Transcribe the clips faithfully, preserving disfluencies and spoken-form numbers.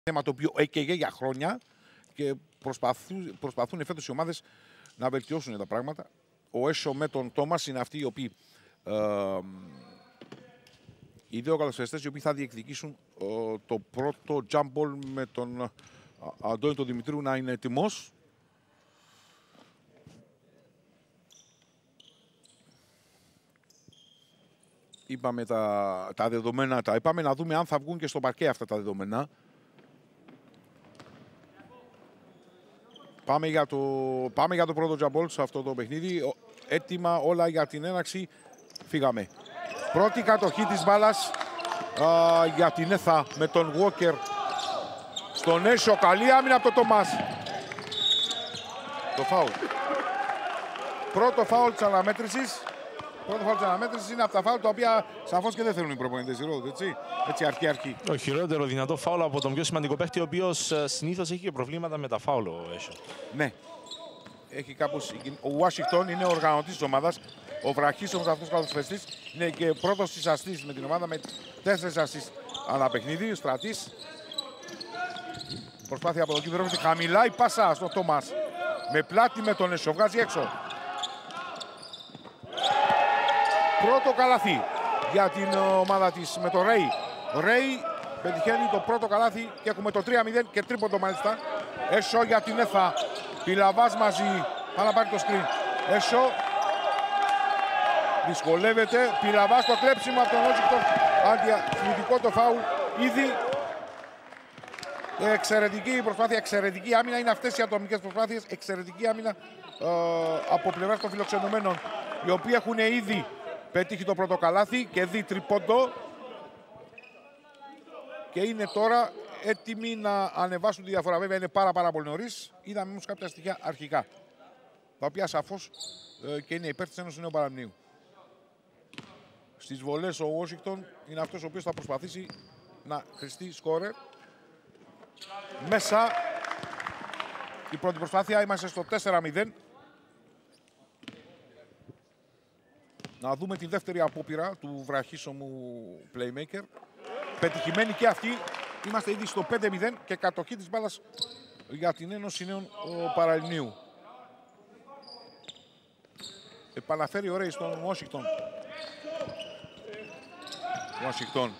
θέμα το οποίο έκαιγε για χρόνια και προσπαθούν, προσπαθούν φέτος οι ομάδες να βελτιώσουν τα πράγματα. Ο Έσο με τον Τόμας είναι αυτοί οι οποίοι ε, οι δύο καλοσφαιριστές οι οποίοι θα διεκδικήσουν ε, το πρώτο jump ball με τον ε, Αντώνη τον Δημητρίου να είναι έτοιμος. Είπαμε τα, τα δεδομένα, τα είπαμε να δούμε αν θα βγουν και στο παρκέ αυτά τα δεδομένα. Πάμε για το, πάμε για το πρώτο τζαμπόλ σε αυτό το παιχνίδι. Έτοιμα όλα για την έναρξη. Φύγαμε. Πρώτη κατοχή της μπάλας α, για την ΕΘΑ με τον Walker στον Έσο. Καλή άμυνα από τον Τομάς. Το φάουλ. Πρώτο φάουλ της αναμέτρησης. Πρώτο φάουλ της αναμέτρησης είναι από τα φάουλ τα οποία σαφώς και δεν θέλουν οι προπονητές. Έτσι, έτσι αρχή αρχή. Το χειρότερο δυνατό φάουλ από τον πιο σημαντικό παίκτη, ο οποίος συνήθως έχει και προβλήματα με τα φάουλ ο Έσο. Ναι. Έχει κάπως... Ο Ουάσιγκτον είναι ο οργανωτής της ομάδας. Ο Βραχίσος αυτός ο καλοσφαιριστής είναι και πρώτος στις ασίστ με την ομάδα με τέσσερις ασίστ ανά παιχνίδι. Ο Στρατής. Προσπάθεια από τον κύριο Ρόφητη. Χαμηλά η πάσα στο Τόμας. Με πλάτη με τον Έσο. Βγάζει έξω. Πρώτο καλάθι για την ομάδα της με τον Ρέι. Ρέι πετυχαίνει το πρώτο καλάθι και έχουμε το τρία μηδέν και τρίποντο μάλιστα. Έσο για την ΕΘΑ. Πιλαβάς μαζί. Πάει να πάρει το screen. Έσο. Δυσκολεύεται. Πιλαβάς το κλέψιμο από τον Ουάσιγκτον. Αντιαθλητικό το φάουλ. Ήδη εξαιρετική προσπάθεια, εξαιρετική άμυνα. Είναι αυτές οι ατομικές προσπάθειες. Εξαιρετική άμυνα ε, από πλευράς των φιλοξενουμένων, οι οποίοι έχουν ήδη πετύχει το πρώτο καλάθι και δει τριπόντο. Και είναι τώρα έτοιμοι να ανεβάσουν τη διαφορά. Βέβαια είναι πάρα πάρα πολύ νωρίς. Είδαμε όμως κάποια στοιχεία αρχικά, τα οποία σαφώς ε, και είναι υπέρ της Ένωσης Νέου Παραμνίου. Στις βολές ο Ουάσιγκτον είναι αυτός ο οποίος θα προσπαθήσει να χρηστεί σκόρερ. Μέσα η πρώτη προσπάθεια, είμαστε στο τέσσερα μηδέν. Να δούμε τη δεύτερη απόπειρα του βραχίσωμου playmaker. Πετυχημένη και αυτή. Είμαστε ήδη στο πέντε μηδέν και κατοχή της μπάλας για την Ένωση Νέων Παραλιμνίου. Επαναφέρει ο Ρέι στον Ουάσιγκτον. Ουάσιγκτον.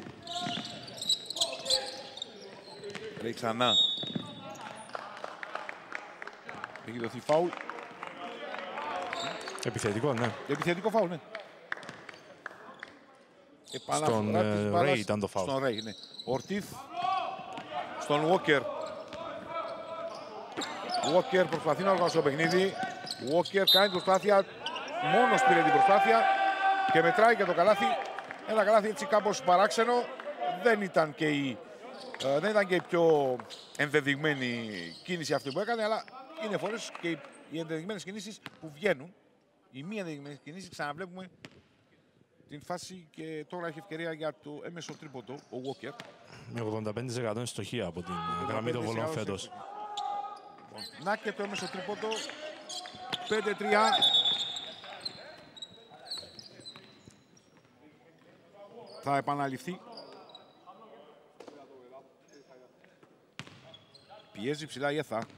Ρέι ξανά. Έχει δοθεί φάουλ. Επιθετικό, ναι. Επιθετικό φάουλ, ναι. Στον uh, Ρέι ήταν το φάουλ. Στον Ρέι, ναι. Ορτίθ στον Walker. Walker προσπαθεί να οργανώσει το παιχνίδι. Walker κάνει προσπάθεια. Μόνος πήρε την προσπάθεια και μετράει και το καλάθι. Ένα καλάθι έτσι κάπως παράξενο. Δεν ήταν και η, ε, δεν ήταν και η πιο ενδεδειγμένη κίνηση αυτή που έκανε, αλλά είναι φορές και οι, οι ενδεδειγμένες κινήσεις που βγαίνουν. Οι μη ενδεδειγμένες κινήσεις ξαναβλέπουμε την φάση και τώρα έχει ευκαιρία για το έμεσο τρίποντο ο Walker. Με ογδόντα πέντε τοις εκατό στοχεία από την γραμμή των βολών φέτος. Να και το έμεσο τρίποντο. πέντε τρία. Θα επαναληφθεί. Πιέζει ψηλά η ΕΘΑ.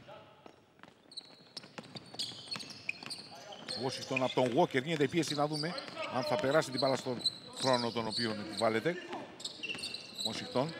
Ουάσιγκτον από τον Walker γίνεται η πίεση, να δούμε αν θα περάσει την μπάλα στον χρόνο τον οποίο επιβάλλεται. Ουάσιγκτον.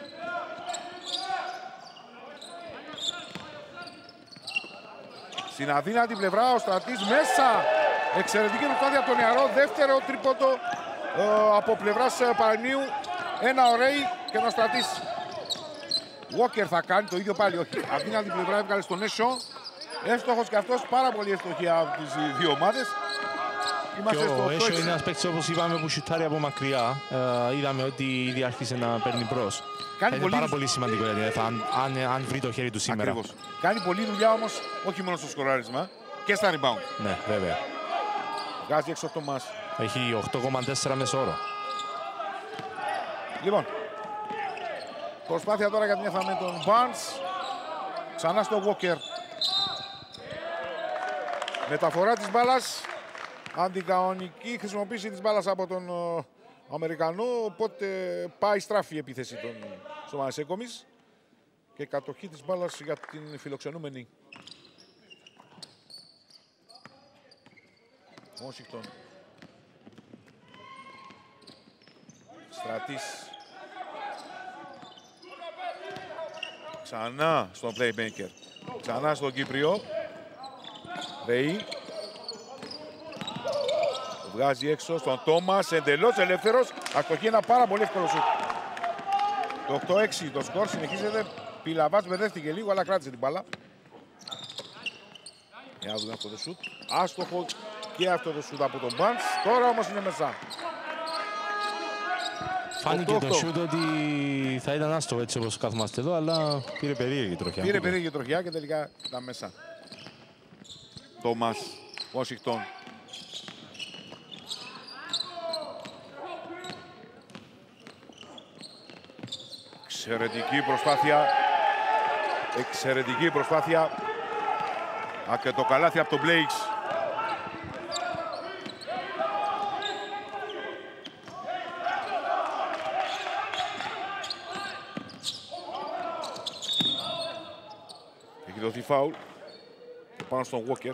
Στην αδύνατη πλευρά ο Στρατής μέσα. Εξαιρετική προσπάθεια από τον νεαρό. Δεύτερο τρίποντο ε, από πλευράς Παραλιμνίου. Ένα ο Ρέι και ένα Στρατής. Walker θα κάνει το ίδιο πάλι. Όχι. Αδύνατη πλευρά έβγαλε στον Έσο. Εύστοχος και αυτός, πάρα πολύ εύστοχη από τις δύο ομάδες. Και ο Έσο είναι ένας παίκτης, όπως είπαμε, που σουτάρει από μακριά. Ε, είδαμε ότι ήδη άρχισε να παίρνει μπρος. Είναι πολύ... πάρα πολύ σημαντικό για την ΕΘΑ, αν, αν, αν βρει το χέρι του σήμερα. Ακριβώς. Κάνει πολλή δουλειά όμως, όχι μόνο στο σκοράρισμα, και στα rebound. Ναι, βέβαια. Βγάζει έξω το Τομάς. Έχει οκτώ κόμμα τέσσερα μέσο όρο. Λοιπόν, προσπάθεια τώρα για την ΕΘΑ με τον Barnes. Ξανά στο Walker. Μεταφορά της μπάλας. Αντικανονική χρησιμοποίηση της μπάλας από τον uh, Αμερικανό. Οπότε πάει στράφη η επίθεση των Σομασέκομις. και κατοχή της μπάλας για την φιλοξενούμενη. Washington. Στρατής. Ξανά στον playmaker. Ξανά στον Κύπριο. Ρεή. Βγάζει έξω στον Τόμας, εντελώς ελεύθερος. Αστοχή, ένα πάρα πολύ εύκολο σουτ. Το οκτώ έξι το σκορ συνεχίζεται. Πιλαβάς μπερδεύτηκε λίγο, αλλά κράτησε την μπάλα. Για να δούμε αυτό το σουτ. Άστοχο και αυτό το σουτ από τον Μπάντς. Τώρα όμως είναι μέσα. Φάνηκε το σουτ ότι θα ήταν άστοχο έτσι όπως κάθομαστε εδώ, αλλά πήρε περίεργη τροχιά. Πήρε περίεργη τροχιά και τελικά ήταν μέσα. Τόμας, Washington. Εξαιρετική προσπάθεια. Εξαιρετική προσπάθεια. Α, και το καλάθι από τον Μπλέικς. Έχει δοθεί φάουλ πάνω στον Walker.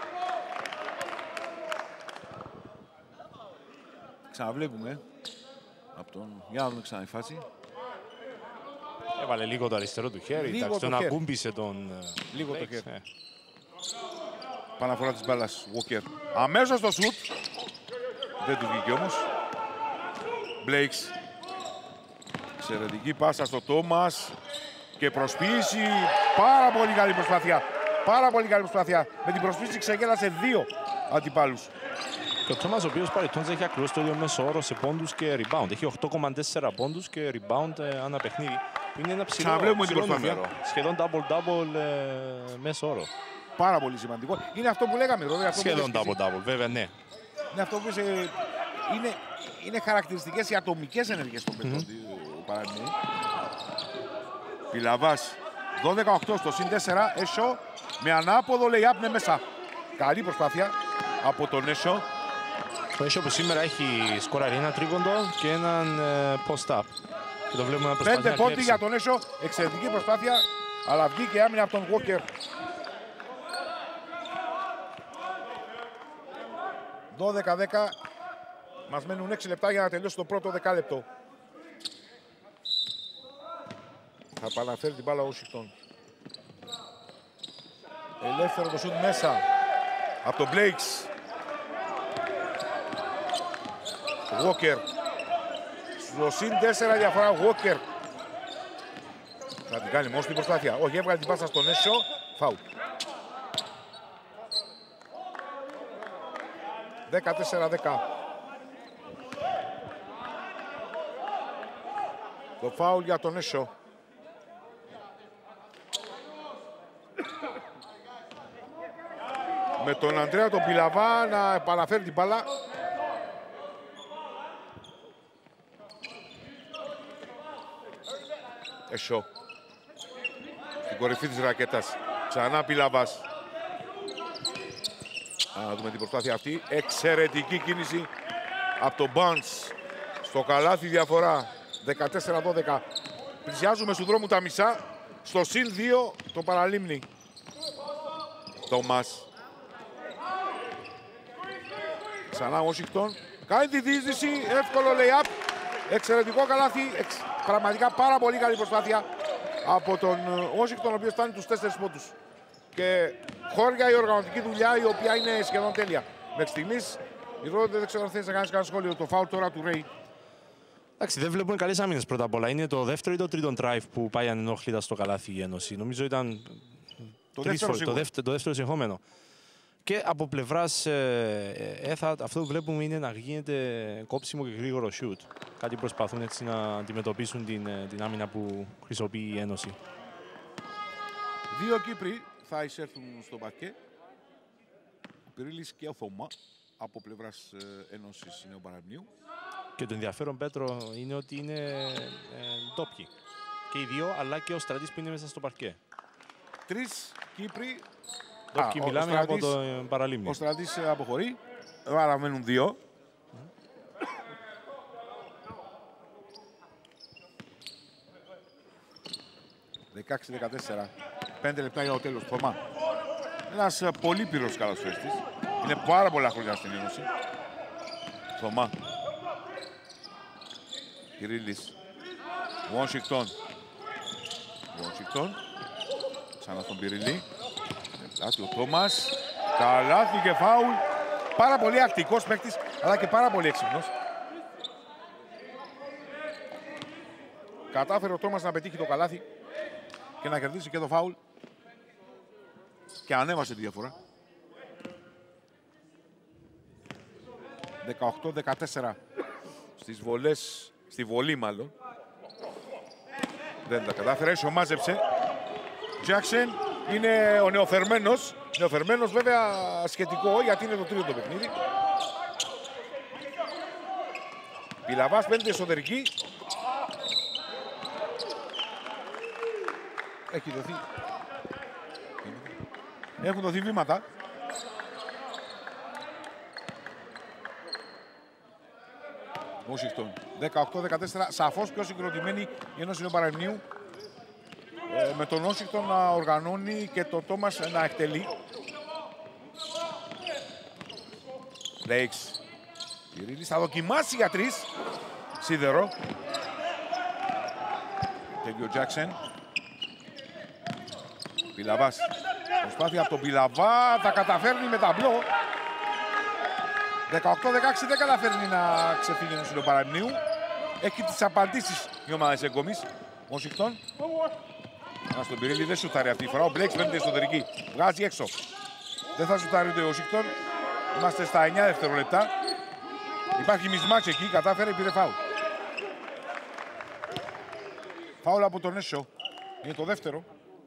Ξαναβλέπουμε από τον... Για να δούμε ξανά η φάση. Έβαλε λίγο το αριστερό του χέρι, λίγο εντάξει, το τον χέρι. ακούμπησε τον... Λίγο Blakes, το χέρι. ε. Παναφορά της μπάλας, Walker. Αμέσως το σουτ. Δεν του βγήκε όμως. Blakes. Εξαιρετική πάσα στο Τόμας. Και προσποίηση. Πάρα πολύ καλή προσπάθεια. Πάρα πολύ καλή προσπάθεια. Με την προσποίηση ξεγέλασε δύο αντιπάλους. Και ο Τόμας, ο οποίος παρελθόντως έχει ακριβώς το ίδιο μέσο όρο σε πόντους και rebound. Έχει οκτώ κόμμα τέσσερα πόντους και rebound ε, ανά παιχνίδι. Είναι ένα ψηλό, ψηλό νούμερο. Σχεδόν double-double ε, μέσο όρο. Πάρα πολύ σημαντικό. Είναι αυτό που λέγαμε. Ρόδε, αυτό Σχεδόν double-double, βέβαια, ναι. Είναι αυτό που είσαι... είναι, είναι χαρακτηριστικές οι ατομικές ενέργειες των παιδιών του Παναθηναϊκού. Πιλαβάς δώδεκα οκτώ στο συν τέσσερα. Έσο με ανάποδο lay-up είναι μέσα. Καλή προσπάθεια από τον Έσο. Το Έσο που σήμερα έχει σκοράρει ένα τρίποντο και έναν ε, post-up. Και το βλέπουμε να προσπαθεί Πέντε να πόντι κλέψει. για τον Έσο. Εξαιρετική προσπάθεια. Αλλά βγήκε άμυνα από τον Walker. δώδεκα δέκα. Μας μένουν έξι λεπτά για να τελειώσει το πρώτο δεκάλεπτο. Θα επαναφέρει την μπάλα ο Washington. Ελεύθερο το σουτ μέσα. Από τον Blakes. Walker. Στο συν τέσσερα διαφορά Walker. Θα την κάνει μόνο στην προσπάθεια. Όχι, έβγαλε την πάσα στον Έσο. Φάουλ. δεκατέσσερα δέκα. Το φάουλ για τον Έσο. Με τον Ανδρέα τον Πιλαβά να επαναφέρει την μπάλα. Έσο. Στην κορυφή της ρακέτας. Ξανά Πιλαβάς. Να δούμε την προσπάθεια αυτή. Εξαιρετική κίνηση από τον Μπάντς. Στο καλάθι διαφορά. δεκατέσσερα δώδεκα. Πλησιάζουμε στον δρόμο τα μισά. Στο συν δύο το παραλίμνη. Τόμας. Ξανά Washington. Κάνει τη διείσδυση. Εύκολο lay-up. Εξαιρετικό καλάθι. Εξ... Πραγματικά πάρα πολύ καλή προσπάθεια από τον Washington, ο οποίος φτάνει τους τέσσερις πόντους. Και χώρια η οργανωτική δουλειά, η οποία είναι σχεδόν τέλεια. Μέχρι στιγμής, η Ρόδε δεν ξέρω αν θέλεις να κάνεις κανένα σχόλιο. Το φάουλ τώρα του Ρέι. Εντάξει, δεν βλέπουν καλές άμυνες πρώτα απ' όλα. Είναι το δεύτερο ή το τρίτο drive που πάει ανενόχλητα στο καλάθι η Ένωση. Νομίζω ήταν Το τρεις δεύτερο, φορές, το δεύτερο, το δεύτερο συνεχόμενο. Και από πλευράς ε, ΕΘΑ, αυτό που βλέπουμε είναι να γίνεται κόψιμο και γρήγορο shoot. Κάτι προσπαθούν έτσι να αντιμετωπίσουν την, την άμυνα που χρησιμοποιεί η Ένωση. Δύο Κύπροι θα εισέλθουν στο παρκέ. Ο Πυρίλης και ο Θωμά από πλευράς ε, Ένωσης Νέου Παναθηναίου. Και το ενδιαφέρον, Πέτρο, είναι ότι είναι ε, ντόπιοι. Και οι δύο, αλλά και ο Στρατής που είναι μέσα στο παρκέ. Τρεις Κύπροι. Ντόπιοι μιλάμε Στρατής, από το παραλίμνη. Ο Στρατής αποχωρεί. Άρα μένουν δύο. δεκαέξι δεκατέσσερα. πέντε λεπτά για το τέλος. Θωμά. Ένας πολύ πυρός καλαθοσφαιριστής. Είναι πάρα πολλά χρόνια στην Ένωση. Θωμά. Κυρίλης. Washington. Washington. Ξανά στον Πυριλή. Λάτι ο Τόμας. Καλάθι και φάουλ. Πάρα πολύ ακτικός παίκτης, αλλά και πάρα πολύ έξυπνος. Κατάφερε ο Τόμας να πετύχει το καλάθι και να κερδίσει και το φάουλ. Και ανέβασε τη διαφορά. δεκαοκτώ δεκατέσσερα στις βολές, στη βολή μάλλον. Δεν τα κατάφερε, μάζεψε. Jackson είναι ο νεοφερμένος. Νεοφερμένος βέβαια σχετικό, γιατί είναι το τρίτο το παιχνίδι. Πιλαβάς πέντε εσωτερική. Έχει δοθεί. Έχουν δοθεί βήματα. Washington. δεκαοκτώ δεκατέσσερα. Σαφώς πιο συγκροτημένη η Ένωση Νεοπαραιμνίου. Ε, με τον Washington να οργανώνει και τον Τόμας να εκτελεί. Λέιξ. Πυρίλης θα δοκιμάσει για τρεις. Σίδερο. Τέλειο Τζάκσεν. Πιλαβάς. Προσπάθεια από τον Πιλαβά. Θα καταφέρνει με ταμπλό. δεκαοκτώ δεκαέξι δεν καταφέρνει να ξεφύγει ενός Νεοπαραιμνίου. Έχει τις απαντήσεις η ομάδα της Εγκομής. Washington. Ανά στον Πυρίλη δεν σουτάρει αυτή η φορά. Ο Μπλέξ φαίνεται εσωτερική. Βγάζει έξω. Δεν θα σουτάρει ούτε ο Washington. Είμαστε στα εννιά δευτερόλεπτα. Υπάρχει μισμάτς εκεί. Κατάφερε, πήρε φάουλ. Φάουλ από τον Έσο. Είναι το δεύτερο.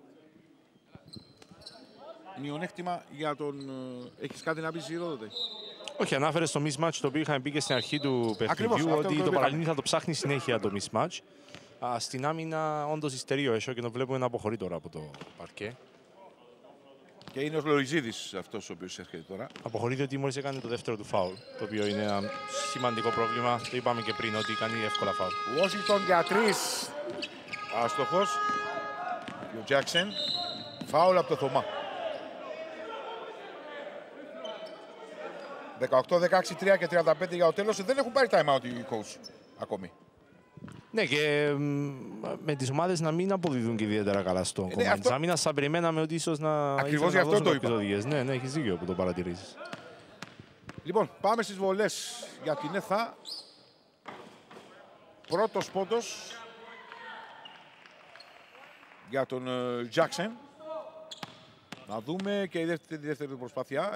Μειονέκτημα για τον... Έχεις κάτι να πεις, Ηρόδοτε? Όχι, ανάφερε στο mismatch το οποίο είχαμε πει και στην αρχή του παιχνιδιού, ότι το, το Παραλίνη θα το ψάχνει συνέχεια το mismatch. Α, στην άμυνα όντως υστερεί ο Έσο και το βλέπουμε να αποχωρεί τώρα από το παρκέ. Και είναι ο Λοριζίδης αυτός ο οποίος έρχεται τώρα. Αποχωρεί διότι μόλις έκανε το δεύτερο του φάουλ, το οποίο είναι ένα σημαντικό πρόβλημα. Το είπαμε και πριν ότι κάνει εύκολα φάουλ. Washington για τρεις. Άστοχος. Και ο Jackson. Φάουλ από το Θωμά. δεκαοκτώ δεκαέξι, τρία και τριάντα πέντε για το τέλος. Δεν έχουν πάρει time out οι coach ακόμη. Ναι, και με τις ομάδες να μην αποδίδουν και ιδιαίτερα καλά στο ναι, κομμάτι της άμυνας. Θα περιμέναμε ότι ίσως να... Ακριβώς γι' αυτό το είπα. Ναι, ναι, έχεις δίκιο που το παρατηρήσεις. Λοιπόν, πάμε στις βολές για την ΕΘΑ. Πρώτος πόντος για τον Jackson. Να δούμε και η δεύτερη, η δεύτερη προσπάθεια.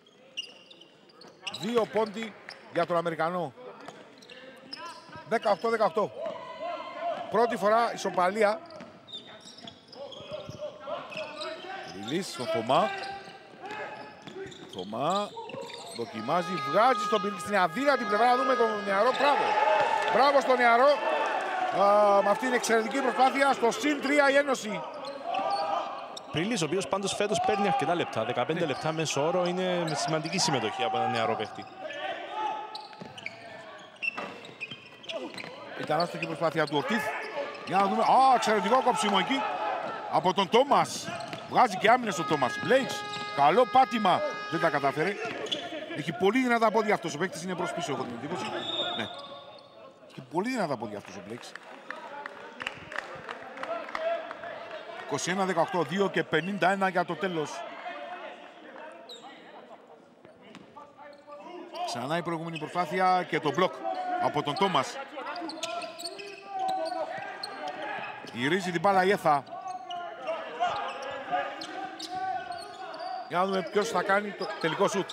Δύο πόντι για τον Αμερικανό. δεκαοκτώ δεκαοκτώ. Πρώτη φορά ισοπαλία. Ριλής στον Θωμά. Θωμά. Δοκιμάζει, βγάζει στον Πυρίλη στην αδύνατη πλευρά. Να δούμε τον Νεαρό. Μπράβο. Μπράβο στον Νεαρό. Α, με αυτή την εξαιρετική προσπάθεια. Στο συν τρία η Ένωση. Πυρίλης, ο οποίος πάντως φέτος παίρνει αρκετά λεπτά. δεκαπέντε ναι. λεπτά μέσο όρο, είναι με σημαντική συμμετοχή από έναν νεαρό παίχτη. Ήταν άστοχη προσπάθεια του Ορτίθ. Για να δούμε. Α, εξαιρετικό κόψιμο εκεί. Από τον Τόμας. Βγάζει και άμυνες ο Τόμας. Μπλέιτς. Καλό πάτημα. Δεν τα κατάφερε. Έχει πολύ δυνατά πόδια αυτός ο παίκτης. Είναι προς πίσω, έχω την εντύπωση. Ναι. Έχει πολύ δυνατά πόδια αυτός ο Μπλέιτς. είκοσι ένα δεκαοκτώ, δύο και πενήντα ένα για το τέλος. Ξανά η προηγούμενη προσπάθεια και το μπλοκ από τον Τόμας. Γυρίζει την μπάλα η ΕΘΑ. Για να δούμε ποιος θα κάνει το τελικό σουτ.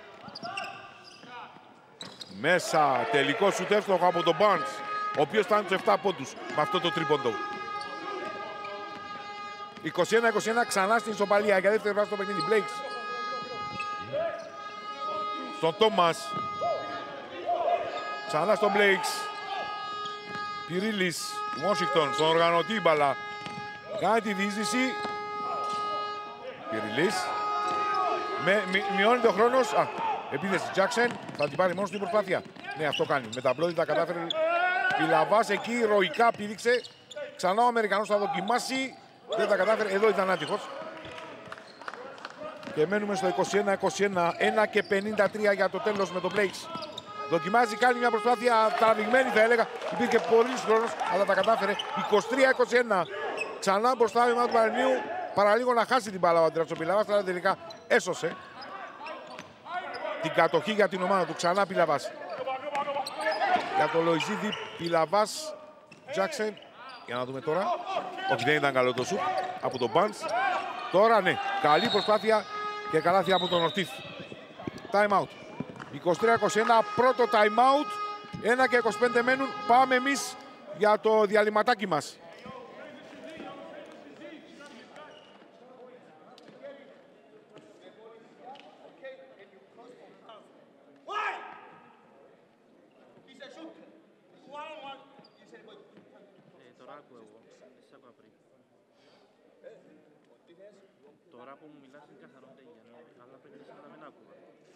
Μέσα, τελικό σουτ εύστοχο από τον Barnes, ο οποίος φτάνει τους επτά πόντους με αυτό το τρίποντο. είκοσι ένα είκοσι ένα, ξανά στην ισοπαλία για δεύτερη φορά στο παιχνίδι. Μπλέικς. Στον Τόμας. Ξανά στον Μπλέικς. Πυρίλης. Washington στον οργανωτή μπαλά. Κάνει τη διείσδυση. Πυρίλης. Με, μει, μειώνει το χρόνος. Α, επίθεση Jackson. Θα την πάρει μόνο στην προσπάθεια. Ναι, αυτό κάνει. Με τα μπλόδι τα κατάφερε. Πιλαβάς εκεί ηρωικά πήδηξε. Ξανά ο Αμερικανός θα δοκιμάσει. Δεν τα κατάφερε. Εδώ ήταν άτυχος. Και μένουμε στο είκοσι ένα είκοσι ένα. ένα και πενήντα τρία για το τέλος με τον Blakes. Δοκιμάζει, κάνει μια προσπάθεια τραβηγμένη θα έλεγα. Υπήρχε πολύς χρόνος, αλλά τα κατάφερε. είκοσι τρία είκοσι ένα. Ξανά μπροστά η ομάδα του Πανελληνίου. Παραλίγο να χάσει την μπάλα ο Αντρέας ο Πιλαβάς, αλλά τελικά έσωσε την κατοχή για την ομάδα του. Ξανά Πιλαβάς. Για το Λοϊζίδη, Πιλαβάς, Τζάξεν. Για να δούμε τώρα. Όχι, δεν ήταν καλό το σουτ από τον Μπάντς. Τώρα ναι, καλή προσπάθεια και καλάθι από τον Ορτίθ. Time out. είκοσι τρία είκοσι ένα, πρώτο time out. ένα και είκοσι πέντε μένουν. Πάμε εμείς για το διαλυματάκι μας. Τώρα που μου μιλάς είναι καθαρό τέγια, αλλά πρέπει να μην άκουγα.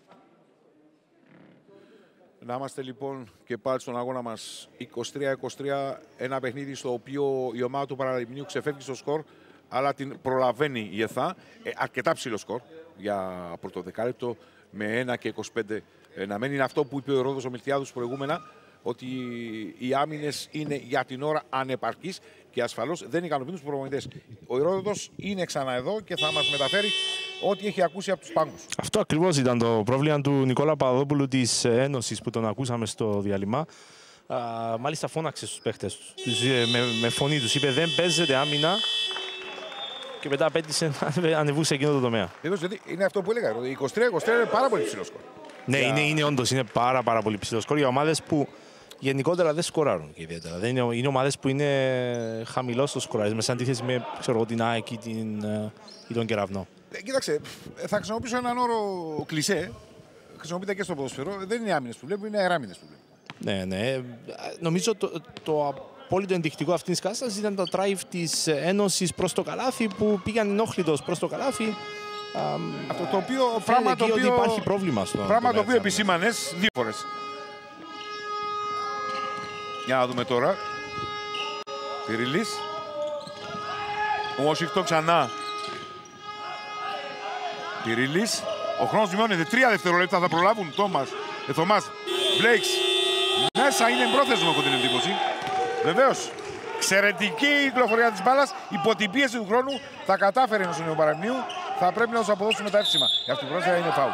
Να είμαστε λοιπόν και πάλι στον αγώνα μας είκοσι τρία είκοσι τρία, ένα παιχνίδι στο οποίο η ομάδα του Παραλιμνίου ξεφεύγει στο σκορ, αλλά την προλαβαίνει η ΕΘΑ. Ε, αρκετά ψηλό σκορ για πρώτο δεκάλεπτο με ένα και είκοσι πέντε να μένει. Είναι αυτό που είπε ο Ρόδος ο Μιλτιάδους προηγούμενα, ότι οι άμυνες είναι για την ώρα ανεπαρκείς και ασφαλώς δεν ικανοποιούν τους προπονητές. Ο Ηρόδοτος είναι ξανά εδώ και θα μας μεταφέρει ό,τι έχει ακούσει από τους πάγκους. Αυτό ακριβώς ήταν το πρόβλημα του Νικόλα Παπαδόπουλου της Ένωσης που τον ακούσαμε στο διάλειμμα. Α, μάλιστα φώναξε στους παίχτες τους, με, με φωνή τους. Είπε δεν παίζεται άμυνα και μετά απέτησε να ανεβούν σε εκείνο το τομέα. Δηλαδή είναι αυτό που έλεγα. είκοσι τρία είκοσι τρία είναι πάρα πολύ ψηλό σκορ. Ναι, yeah. είναι, είναι όντως είναι πάρα, πάρα πολύ ψηλό σκορ για ομάδες που γενικότερα δεν σκοράρουν και ιδιαίτερα. Δεν είναι, είναι ομάδες που είναι χαμηλό στο σκοράρισμα, σε αντίθεση με ξέρω, την ΑΕΚ ή, την, ή τον Κεραυνό. Ε, κοίταξε, θα χρησιμοποιήσω έναν όρο κλισέ. Χρησιμοποιείται και στο ποδοσφαιρό. Δεν είναι άμυνες που βλέπουμε, είναι αεράμυνες που βλέπουμε. Ναι, ναι. Νομίζω το, το απόλυτο ενδεικτικό αυτής της κατάστασης ήταν τα τράιβ της Ένωσης προς το καλάθι που πήγαν ενόχλητος προς το καλάθι. Αυτό το οποίο, πράγμα το οποίο, υπάρχει πρόβλημα στο πράγμα το οποίο επισήμανες δύο φορές. Για να δούμε τώρα. Πυρίλης. Ο Washington ξανά. Πυρίλης. Ο χρόνος μειώνεται. Τρία δευτερόλεπτα θα προλάβουν. Τόμας. Ε, Θωμάς. Blakes. Μέσα είναι εμπρόθεσμο, έχω την εντύπωση. Βεβαίως. Εξαιρετική η κυκλοφορία της μπάλας. Υπό την πίεση του χρόνου θα κατάφερε ο Νέο Παραμνίου. Θα πρέπει να τους αποδώσουμε τα εύσημα. Για αυτή την πρόσφατα είναι φάουλ.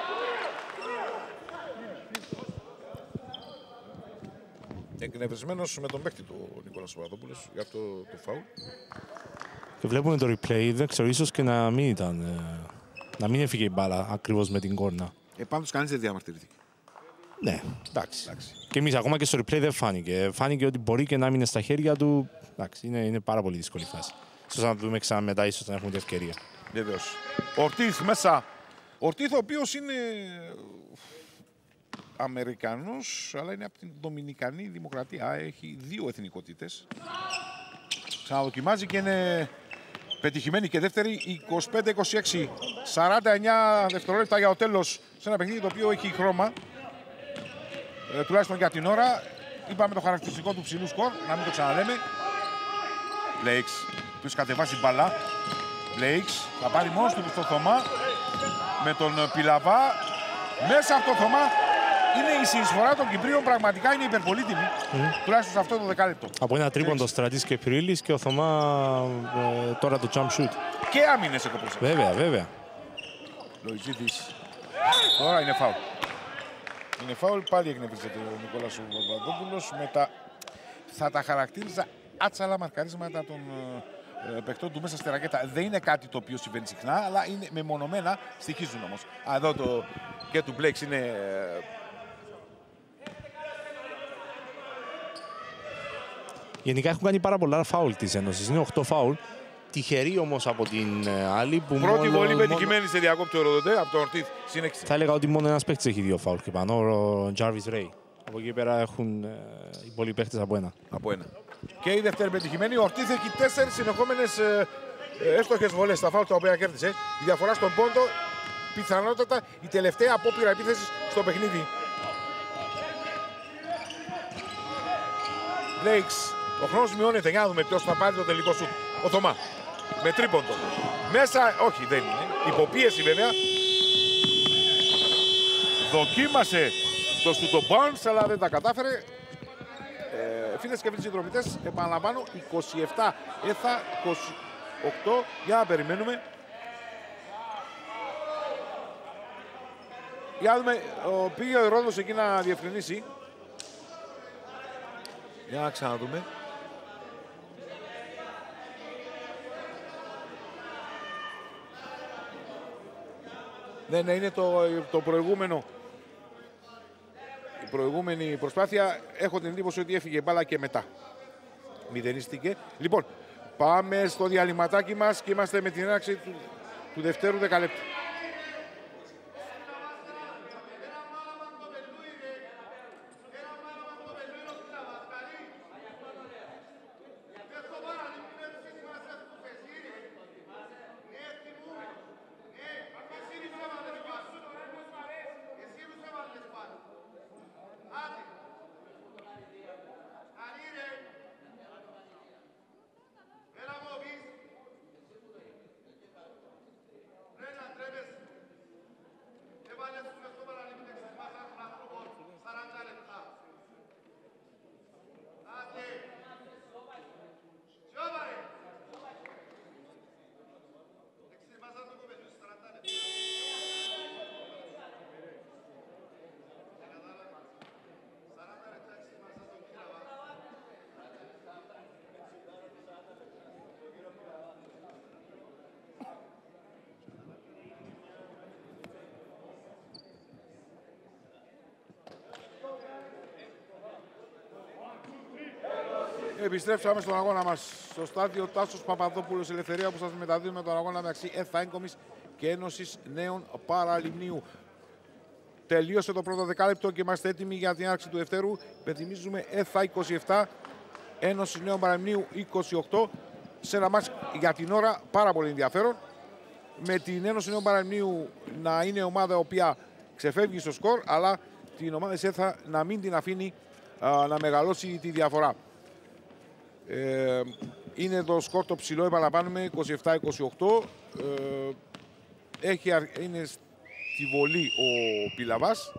Εκνευρισμένος με τον παίκτη του Νικόλας Παπαδόπουλος για αυτό το φάουλ. Και βλέπουμε το replay, δεν ξέρω, ίσως και να μην ήταν, να μην έφυγε η μπάλα ακριβώς με την κόρνα. Ε, πάντως κανείς δεν διαμαρτυρήθηκε. Ναι, εντάξει. εντάξει. Και εμείς ακόμα και στο replay δεν φάνηκε. Φάνηκε ότι μπορεί και να μείνει στα χέρια του. Εντάξει, είναι, είναι πάρα πολύ δύσκολη φάση. Ίσως να το δούμε ξανά μετά, ίσως να έχουμε την ευκαιρία. Βεβαίως. Ορτίθ μέσα. Ορτίθ ο οποίος είναι Αμερικανός, αλλά είναι από την Δομινικανή Δημοκρατία. Έχει δύο εθνικότητες. Ξαναδοκιμάζει και είναι πετυχημένη και δεύτερη. είκοσι πέντε είκοσι έξι. σαράντα εννιά δευτερόλεπτα για το τέλος σε ένα παιχνίδι το οποίο έχει χρώμα. Ε, τουλάχιστον για την ώρα. Είπαμε το χαρακτηριστικό του ψηλού σκορ, να μην το ξαναλέμε. Blakes, ο οποίος κατεβάζει μπαλά. Blakes θα πάρει μόνος του στο Θωμά με τον Πιλαβά. Μέσα από το Θωμά είναι η συνεισφορά των Κυπρίων, πραγματικά είναι υπερπολίτιμη. Mm. Τουλάχιστον σε αυτό το δεκάλεπτο. Από ένα τρίποντο Στρατής και Πυρίλης και ο Θωμά ε, τώρα το jump shoot. Και άμυνες εκοπές. Βέβαια, βέβαια. Λοϊζίδης. Τώρα είναι φάουλ. Είναι φάουλ, πάλι εκνευρίζεται ο Νικόλας ο Παπαδόπουλος. Μετά θα τα χαρακτήριζα άτσαλα μαρκαρίσματα των ε, παιχτών του μέσα στη ρακέτα. Δεν είναι κάτι το οποίο συμβαίνει συχνά, αλλά είναι μεμονωμένα, στοιχίζουν όμως. Α, εδώ το και του Blakes είναι... Ε... Γενικά έχουν κάνει πάρα πολλά φάουλ της Ένωσης. Είναι οκτώ φάουλ. Τυχερή όμως από την άλλη που πρώτη μόνο, βολή πετυχημένη μόνο... σε διακόπτη ο Ροδοντέ από τον Ορτίθ. Συνέχισε. Θα έλεγα ότι μόνο ένας παίκτης έχει δύο φάουλ και πάνω, ο Jarvis Ray. Από εκεί πέρα έχουν ε, οι πολλοί παίκτες από ένα. Από ένα. Και η δεύτερη πετυχημένη. Ο Ορτίθ έχει τέσσερις συνεχόμενες ε, ε, εύστοχες βολές στα φάουλ τα οποία κέρδισε. Η διαφορά στον πόντο, πιθανότατα η τελευταία απόπειρα επίθεσης στο παιχνίδι. Blakes. Ο χρόνος μειώνεται. Για να δούμε ποιος θα πάρει το τελικό σουτ. Ο Θωμά. με τρίποντο. Μέσα, όχι δεν είναι, υποπίεση βέβαια. Δοκίμασε το σουτ ο Barnes, αλλά δεν τα κατάφερε. Ε, φίλες και φίλοι συνδρομητές, επαναλαμβάνω, είκοσι επτά ΕΘΑ, είκοσι οκτώ, για να περιμένουμε. Για να δούμε, πήγε ο Ρόδος εκεί να διευκρινίσει. Για να ξαναδούμε. Ναι, ναι, είναι το, το προηγούμενο. Η προηγούμενη προσπάθεια. Έχω την εντύπωση ότι έφυγε μπάλα και μετά. Μηδενίστηκε. Λοιπόν, πάμε στο διαλυματάκι μας και είμαστε με την έναρξη του, του δευτέρου δεκαλέπτου. Επιστρέψαμε στον αγώνα μας στο στάδιο Τάσος Παπαδόπουλος Ελευθερία, που σας μεταδίδουμε τον αγώνα μεταξύ ΕΘΑ Εγκομής και Ένωσης Νέων Παραλιμνίου. Τελείωσε το πρώτο δεκάλεπτο και είμαστε έτοιμοι για την άρξη του δευτέρου. Υπενθυμίζουμε ΕΘΑ είκοσι επτά, Ένωση Νέων Παραλιμνίου είκοσι οκτώ. Σε ένα μάτς για την ώρα πάρα πολύ ενδιαφέρον. Με την Ένωση Νέων Παραλιμνίου να είναι ομάδα η οποία ξεφεύγει στο σκορ, αλλά την ομάδα της ΕΘΑ να μην την αφήνει α, να μεγαλώσει τη διαφορά. Ε, είναι το σκορ το ψηλό, επαναλαμβάνουμε, είκοσι επτά είκοσι οκτώ. Ε, έχει, είναι στη βολή ο Πιλαβάς.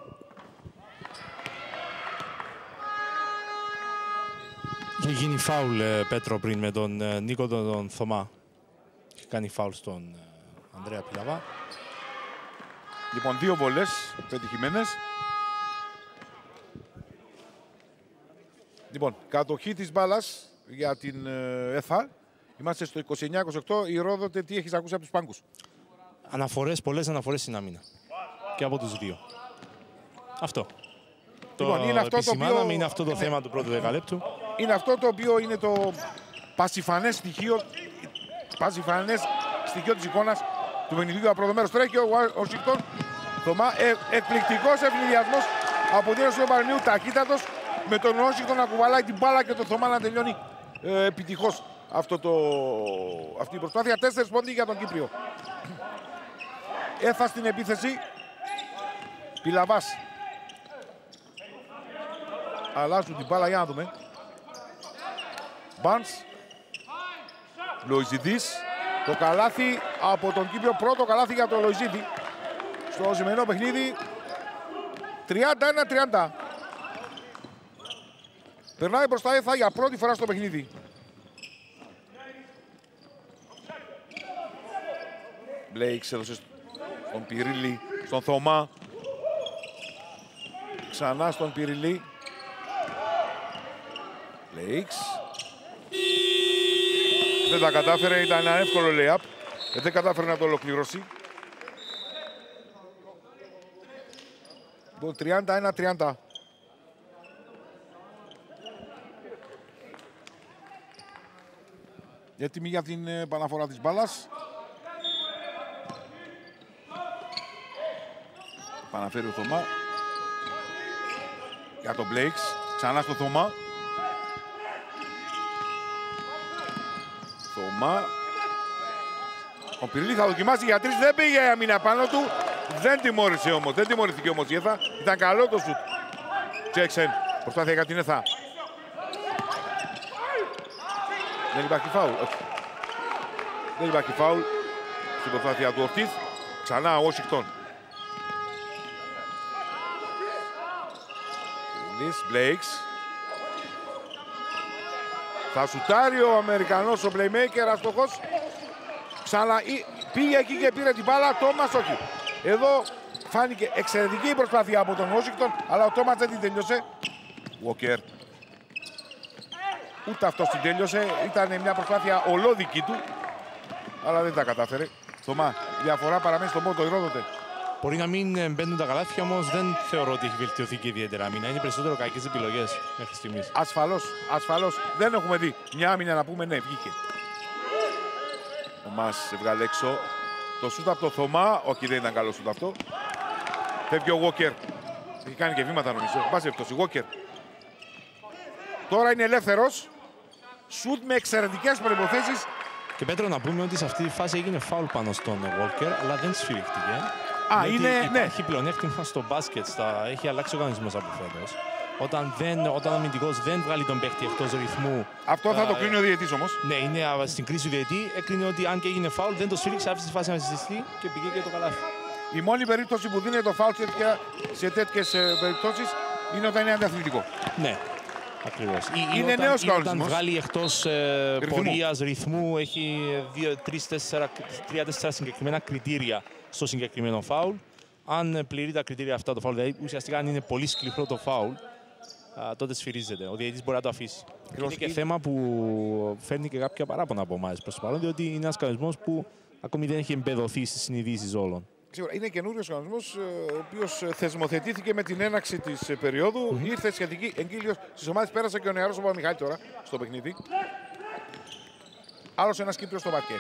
Είχε γίνει φάουλ, Πέτρο, πριν με τον Νίκο τον, τον Θωμά. Είχε κάνει φάουλ στον Ανδρέα Πιλαβά. Λοιπόν, δύο βολές πετυχημένες. Λοιπόν, κατοχή της μπάλας για την ΕΘΑ. Είμαστε στο είκοσι εννιά είκοσι οκτώ. Η Ρόδοτε, τι έχεις ακούσει από τους πάγκους? Αναφορές, πολλές αναφορές στην άμυνα. Και από τους δύο. Αυτό. Λοιπόν, το είναι αυτό το οποίο... είναι αυτό το θέμα του πρώτου δεκαλέπτου. Είναι αυτό το οποίο είναι το πασιφανές στοιχείο, πασιφανές στοιχείο της εικόνας του παιχνιδιού από πρώτο μέρος. Τρέχει ο Ουάσιγκτον. Θωμά, ε, εκπληκτικός ευνηδιασμός από την Ένωση του Παραλιμνίου, ταχύτατος, με τον Ουάσιγκτον να κουβαλάει την μπάλα και τον Θωμά να τελειώνει ε, επιτυχώς αυτό το, αυτή η προσπάθεια. Τέσσερις πόντοι για τον Κύπριο. ΕΘΑ στην επίθεση. Πιλαβάς. Αλλάζουν την μπάλα, για να δούμε. Μπάνς. Λοϊζιδής. Το καλάθι από τον Κύπριο, πρώτο καλάθι για τον Λοϊζίδη. Στο σημερινό παιχνίδι. τριάντα ένα τριάντα. Περνάει μπροστά ΕΘΑ για πρώτη φορά στο παιχνίδι. Μπλέιξ έδωσε στον Πυρίλη, στον Θωμά. Ξανά στον Πυρίλη. Μπλέιξ. Δεν τα κατάφερε, ήταν ένα εύκολο lay-up. Δεν κατάφερε να το ολοκληρώσει. Λοιπόν, τριάντα ένα τριάντα. Έτοιμη για την επαναφορά της μπάλας. Παναφέρει ο Θωμά. Για τον Μπλέιξ. Ξανά στο Θωμά. Θωμά. Ο Πυρίλη θα δοκιμάσει για τρεις. Δεν πήγε η αμήνα πάνω του. Δεν τιμώρησε όμως. Δεν τιμωρηθήκε όμως η ΕΘΑ. Ήταν καλό το σουτ. Τζέξεν. Προσπάθεια για την ΕΘΑ. Δεν υπάρχει φάουλ. Όχι. Δεν υπάρχει φάουλ στην προσπάθεια του Ορτίθ. Ξανά ο Washington. Μπλέικς. Θα σουτάρει ο Αμερικανός, ο playmaker, αστοχός. Ξανά πήγε εκεί και πήρε την μπάλα. Τόμας όχι. Εδώ φάνηκε εξαιρετική η προσπάθεια από τον Washington, αλλά ο Τόμας δεν την τέλειωσε. Walker. Ούτε αυτός την τέλειωσε. Ήταν μια προσπάθεια ολόδική του, αλλά δεν τα κατάφερε. Θωμά, διαφορά παραμένει στον πόντο, Ηρόδοτε. Μπορεί να μην μπαίνουν τα καλάθια, όμως δεν θεωρώ ότι έχει βελτιωθεί και ιδιαίτερα άμυνα. Είναι περισσότερο κακές επιλογές μέχρι στιγμής. Ασφαλώς, ασφαλώς. Δεν έχουμε δει μια άμυνα να πούμε ναι, βγήκε. Ο Μας έβγαλε έξω το σούτ από το Θωμά. Όχι, δεν ήταν καλό σούτ αυτό. Φεύγει ο Walker. Έχει κάνει και βήματα νομίζω. Μπάζει αυτός, η Walker. Τώρα είναι ελεύθερος. Σούτ με εξαιρετικές προϋποθέσεις. Και Πέτρο, να πούμε ότι σε αυτή τη φάση έγινε φάουλ πάνω στον Walker, αλλά δεν σφυρίχτηκε. Α, είναι, ναι. Υπάρχει πλεονέκτημα στο μπάσκετ, στα... έχει αλλάξει ο οργανισμός από φέτος. Όταν, δεν, όταν ο αμυντικός δεν βγάλει τον παίχτη εκτός ρυθμού. Αυτό θα α, το κρίνει ο διαιτητής όμως. Ναι, είναι στην κρίση του διαιτητή. Έκρινε ότι αν και έγινε φάουλ, δεν το σφύριξε, άφησε τη φάση να συζητηθεί και πήγε και το καλάθι. Η μόνη περίπτωση που δίνει το φάουλ σε τέτοιες περιπτώσεις είναι όταν είναι αντιαθλητικό. Ναι. Ακριβώς. Ή, είναι ή νέος κανονισμός. Όταν βγάλει εκτός ε, πορείας, ρυθμού, έχει τρία τέσσερα συγκεκριμένα κριτήρια στο συγκεκριμένο φάουλ. Αν πληρεί τα κριτήρια αυτά το φάουλ, δηλαδή ουσιαστικά αν είναι πολύ σκληρό το φάουλ, α, τότε σφυρίζεται. Ο διαιτητής μπορεί να το αφήσει. Είναι και θέμα που φέρνει και κάποια παράπονα από εμάς προς το παρόν, διότι είναι ένας κανονισμός που ακόμη δεν έχει εμπεδοθεί στις συνειδήσεις όλων. Είναι καινούριος κανονισμός, ο οποίος θεσμοθετήθηκε με την έναρξη της περίοδου. Mm-hmm. Ήρθε σχετική εγκύλιος στις ομάδες. Πέρασε και ο νεαρός ο Παπαμιχάλη τώρα στο παιχνίδι. Άλλος ένας Κύπριος στο παρκέ.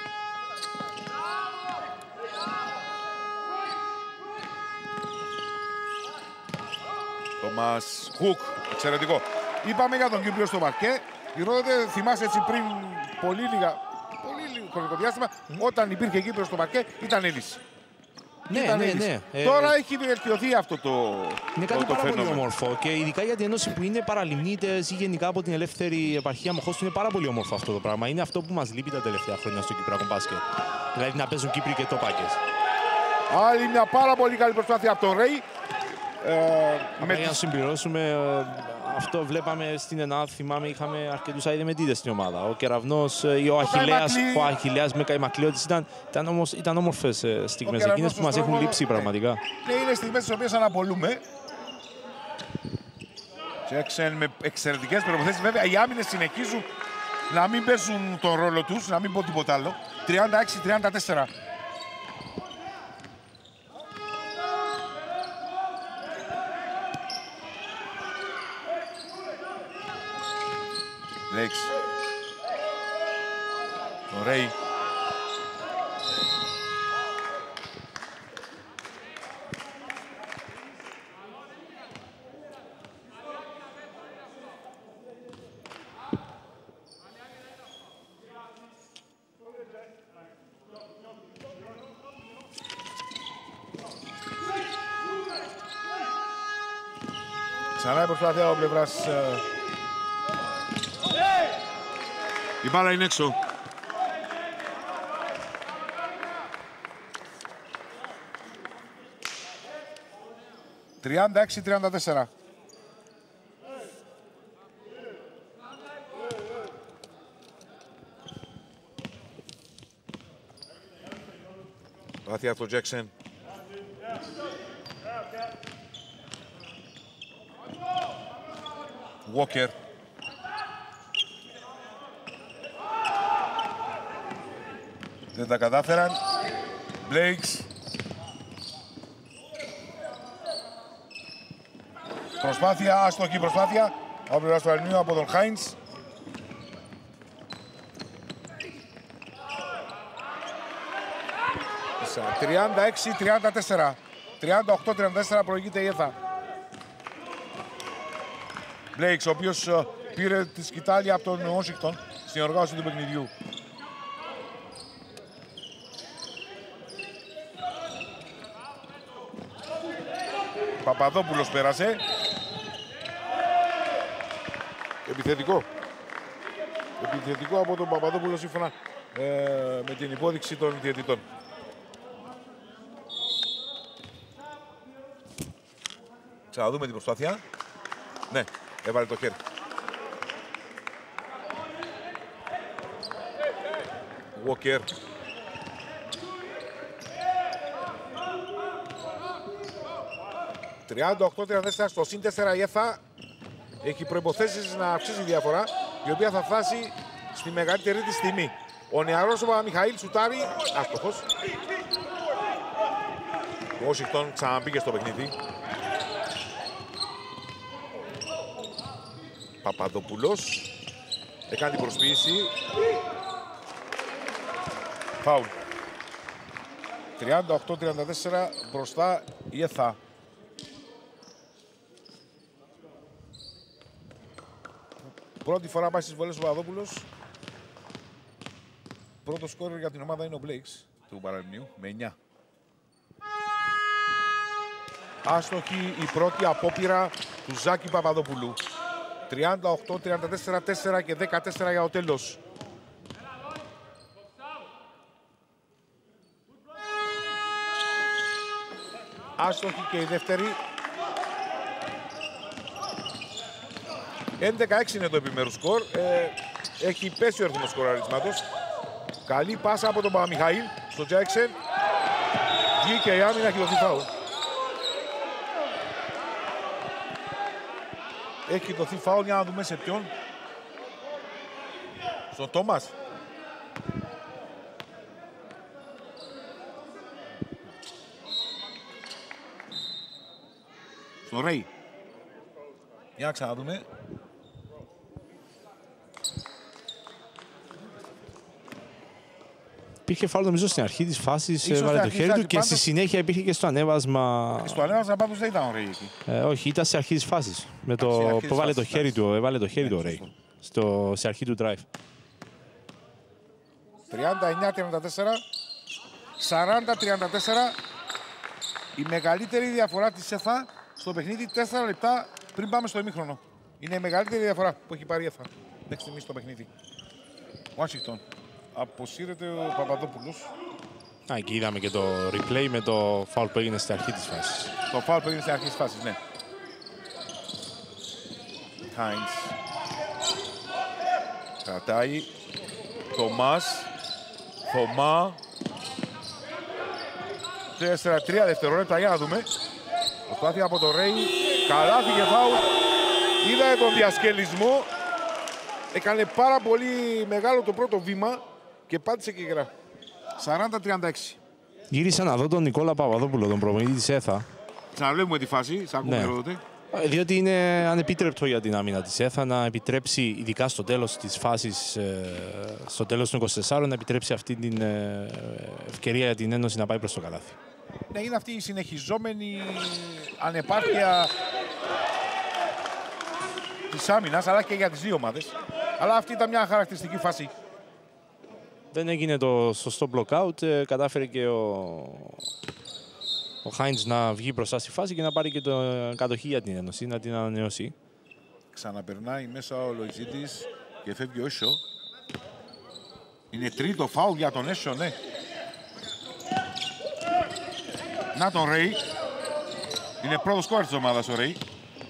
Τόμας Χουκ, εξαιρετικό. Είπαμε για τον Κύπριο στο παρκέ. Γυρώνεται, θυμάσαι έτσι πριν πολύ λίγα, πολύ λίγο χρονικό διάστημα, mm-hmm. όταν υπήρχε Κύπριος στο παρκέ, ήταν λύση. Ναι, ναι, ναι. Τώρα ε, έχει βελτιωθεί αυτό το είναι κάτι το, το πάρα φαινόμενο. πολύ όμορφο και ειδικά για την Ένωση που είναι παραλιμνίτες ή γενικά από την ελεύθερη επαρχία Μοχώστου, είναι πάρα πολύ όμορφο αυτό το πράγμα. Είναι αυτό που μας λείπει τα τελευταία χρόνια στο κυπριακό μπάσκετ. Δηλαδή να παίζουν Κύπροι και τόπακες. Άλλη μια πάρα πολύ καλή προσπάθεια από τον Ρέι. Ε, με για να συμπληρώσουμε, ε, αυτό βλέπαμε στην Ελλάδα, θυμάμαι, είχαμε αρκετούς αειδεμετίδες στην ομάδα. Ο Κεραυνός ή ο Αχιλλέας, ο Αχιλλέας με Καϊμακλειώτης ήταν, ήταν, όμως, ήταν όμορφες στιγμές εκείνες που μας έχουν λείψει πραγματικά. Και είναι στιγμές τις οποίες αναπολούμε. Τζέξεν με εξαιρετικές προποθέσεις. Βέβαια οι άμυνες συνεχίζουν να μην παίζουν τον ρόλο τους, να μην πω τίποτα άλλο. τριάντα έξι τριάντα τέσσερα. Λέξ. Το Ρέι. Ξανά η προσπάθεια από πλευράς. Η μπάλα είναι έξω. τριάντα έξι τριάντα τέσσερα. Βάθεια από τον Τζέξεν. Walker. Δεν τα κατάφεραν. Μπλέικς. Προσπάθεια, άστοχη προσπάθεια. Από πλευράς του Αλμίου από τον Χάινς. τριάντα έξι τριάντα τέσσερα. τριάντα οκτώ τριάντα τέσσερα προηγείται η ΕΘΑ. Μπλέικς, ο οποίος πήρε τη σκητάλη από τον Washington στην οργάνωση του παιχνιδιού. Παπαδόπουλος πέρασε. Επιθετικό. Επιθετικό από τον Παπαδόπουλο σύμφωνα ε, με την υπόδειξη των διαιτητών. Ξαναδούμε την προσπάθεια. Ναι, έβαλε το χέρι. Walker. τριάντα οκτώ τριάντα τέσσερα στο συν τέσσερα η ΕΘΑ έχει προϋποθέσεις να αυξήσει τη διαφορά, η οποία θα φτάσει στη μεγαλύτερη της τιμή. Ο νεαρός ο Παπαμιχαήλ σουτάρει, άστοχος. Ο Washington ξαναμπήκε στο παιχνίδι. Παπαδοπούλος έκανε την προσποίηση. Φάουλ. τριάντα οκτώ τριάντα τέσσερα μπροστά η ΕΘΑ. Πρώτη φορά πάει στις βολές ο Παπαδόπουλος. Πρώτο σκόρερ για την ομάδα είναι ο Μπλέικς του Παραλιμνίου με εννιά. Άστοχη η πρώτη απόπειρα του Ζάκη Παπαδόπουλου. τριάντα οκτώ τριάντα τέσσερα τέσσερα και δεκατέσσερα για το τέλος. Άστοχη και η δεύτερη. έντεκα έξι είναι το επιμέρους σκορ. Ε, έχει πέσει ο αριθμός σκοραρίσματος. Καλή πάσα από τον Παπαμιχαήλ στο Τζάξεν. Βγήκε η άμυνα, έχει δοθεί φάουλ. Έχει δοθεί φάουλ, για να δούμε σε ποιον. Στον Τόμας. Στον Ρέι. Για να ξαναδούμε. Υπήρχε φάουλ νομίζω στην αρχή της φάσης, έβαλε το χέρι του και πάντως... στη συνέχεια υπήρχε και στο ανέβασμα. Στο ανέβασμα πάντως δεν ήταν ο Ρέι εκεί. Ε, όχι, ήταν σε αρχή της φάσης. Με το που έβαλε το χέρι του, έβαλε το χέρι του ο Ρέι. Στο... σε αρχή του drive. τριάντα εννιά τριάντα τέσσερα, σαράντα τριάντα τέσσερα. Η μεγαλύτερη διαφορά της ΕΘΑ στο παιχνίδι, τέσσερα λεπτά πριν πάμε στο ημίχρονο. Είναι η μεγαλύτερη διαφορά που έχει πάρει η ΕΘΑ μέχρι στιγμής στο παιχνίδι. Washington. Αποσύρεται ο Παπαδόπουλος. Α, εκεί είδαμε και το replay με το φάουλ που έγινε στην αρχή της φάσης. Το φάουλ που έγινε στην αρχή της φάσης, ναι. Χάινς. Κρατάει. Θωμάς. Θωμά. τέσσερα τρία δευτερόλεπτα, για να δούμε. Προσπάθεια από τον Ρέι. Καλάθι και φάουλ. Είδαμε τον διασκελισμό. Έκανε πάρα πολύ μεγάλο το πρώτο βήμα και πάτησε και γερά. σαράντα τριάντα έξι. Γύρισα να δω τον Νικόλα Παπαδόπουλο, τον προπονητή της ΕΘΑ. Ξαναβλέπουμε τη φάση, σ' ακούμε τότε. Διότι είναι ανεπίτρεπτο για την άμυνα της ΕΘΑ να επιτρέψει, ειδικά στο τέλος της φάσης, στο τέλος των είκοσι τεσσάρων, να επιτρέψει αυτή την ευκαιρία για την Ένωση να πάει προς το καλάθι. Ναι, είναι αυτή η συνεχιζόμενη ανεπάρκεια της άμυνας, αλλά και για τις δύο ομάδες. Αλλά αυτή ήταν μια χαρακτηριστική φάση. Δεν έγινε το σωστό blockout, κατάφερε και ο, ο Χάιντς να βγει μπροστά στη φάση και να πάρει και το κατοχή για την Ένωση, να την ανανεώσει. Ξαναπερνάει μέσα ο Λοϊζίτης και φεύγει ο Έσο. Είναι τρίτο φάουλ για τον Έσο, ναι. Να τον Ρέι. Είναι πρώτο σκόρ της ομάδας ο Ρέι.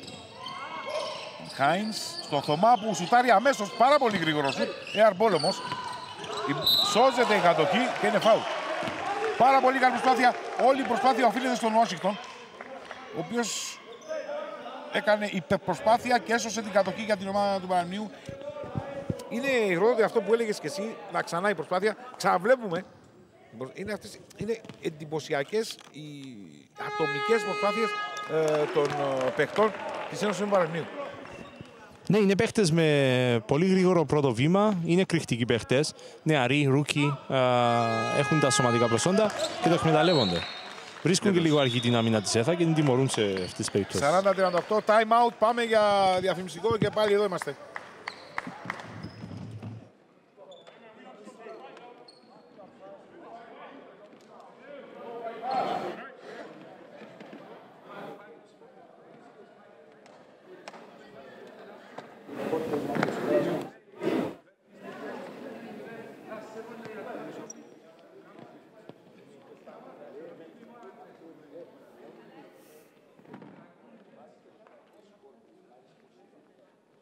Χάινς στο Θωμά που σουτάρει αμέσως, πάρα πολύ γρήγορο σουτ. Airball όμως. Σώζεται η κατοχή και είναι φάουλ. Πάρα πολύ καλή προσπάθεια. Όλη η προσπάθεια οφείλεται στον Washington, ο οποίος έκανε υπερπροσπάθεια και έσωσε την κατοχή για την ομάδα του Παραλιμνίου. Είναι ηρώτητα αυτό που έλεγες και εσύ, να ξανά η προσπάθεια. Ξαναβλέπουμε. Είναι, αυτές, είναι εντυπωσιακές οι ατομικές προσπάθειες ε, των ε, παιχτών της Ένωσης του Παραλιμνίου. Ναι, είναι παίχτες με πολύ γρήγορο πρώτο βήμα, είναι κρυκτικοί παίχτες, νεαροί, ρούκι, έχουν τα σωματικά προσόντα και το εκμεταλλεύονται. Βρίσκουν yeah, και λίγο αργή την άμυνα της ΕΘΑ και την τιμωρούν σε αυτές τις περιπτώσεις. σαράντα τριάντα οκτώ, time out, πάμε για διαφημιστικό και πάλι εδώ είμαστε.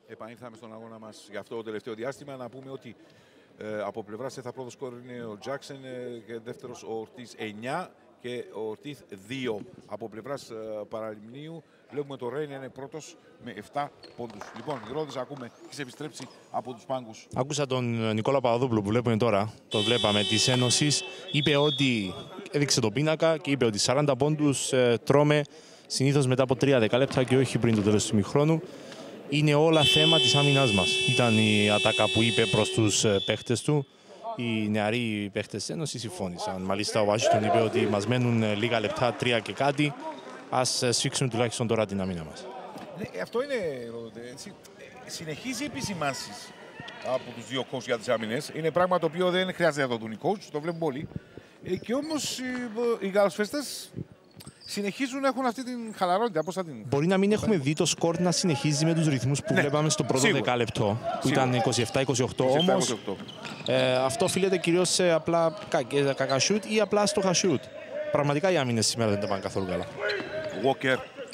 Επανήλθαμε στον αγώνα μας για αυτό το τελευταίο διάστημα. Να πούμε ότι ε, από πλευράς ΕΘΑ πρώτο σκόρ είναι ο Τζάκσεν ε, και δεύτερος ο Ορτίθ εννιά και ο Ορτίθ δύο. Από πλευράς ε, Παραλιμνίου βλέπουμε το Ρέιν είναι πρώτος με επτά πόντους. Λοιπόν, Ρόδης, ακούμε, έχει επιστρέψει από τους πάγκους. Άκουσα τον Νικόλα Παπαδόπουλο που βλέπουμε τώρα, το βλέπαμε, της Ένωσης. Είπε ότι έδειξε το πίνακα και είπε ότι σαράντα πόντους ε, τρώμε συνήθως μετά από τρία δεκάλεπτα και όχι πριν το τέλος του ημιχρόνου. Είναι όλα θέμα της άμυνας μας. Ήταν η ατάκα που είπε προς τους παίχτες του. Οι νεαροί παίχτες της Ένωσης συμφώνησαν. Μάλιστα ο Ουάσιγκτον είπε ότι μας μένουν λίγα λεπτά, τρία και κάτι. Ας σφίξουν τουλάχιστον τώρα την άμυνα μας. Ναι, αυτό είναι, έτσι, συνεχίζει επισημάνσεις από τους δύο coach για τις άμυνες. Είναι πράγμα το οποίο δεν χρειάζεται να το δουν οι coach, το βλέπουν όλοι. Ε, και όμως οι, οι γαλοσφαίστες συνεχίζουν να έχουν αυτή την χαλαρότητα. Πώς θα την... Μπορεί να μην έχουμε δει το σκορ να συνεχίζει με τους ρυθμούς που ναι, βλέπαμε στο πρώτο σίγουρα. δεκάλεπτο, που σίγουρα. Ήταν είκοσι επτά είκοσι οκτώ. Όμως ε, αυτό οφείλεται κυρίως σε απλά κακά σουτ ή απλά στο σουτ. Πραγματικά οι άμυνες σήμερα δεν τα πάνε καθόλου καλά. Walker.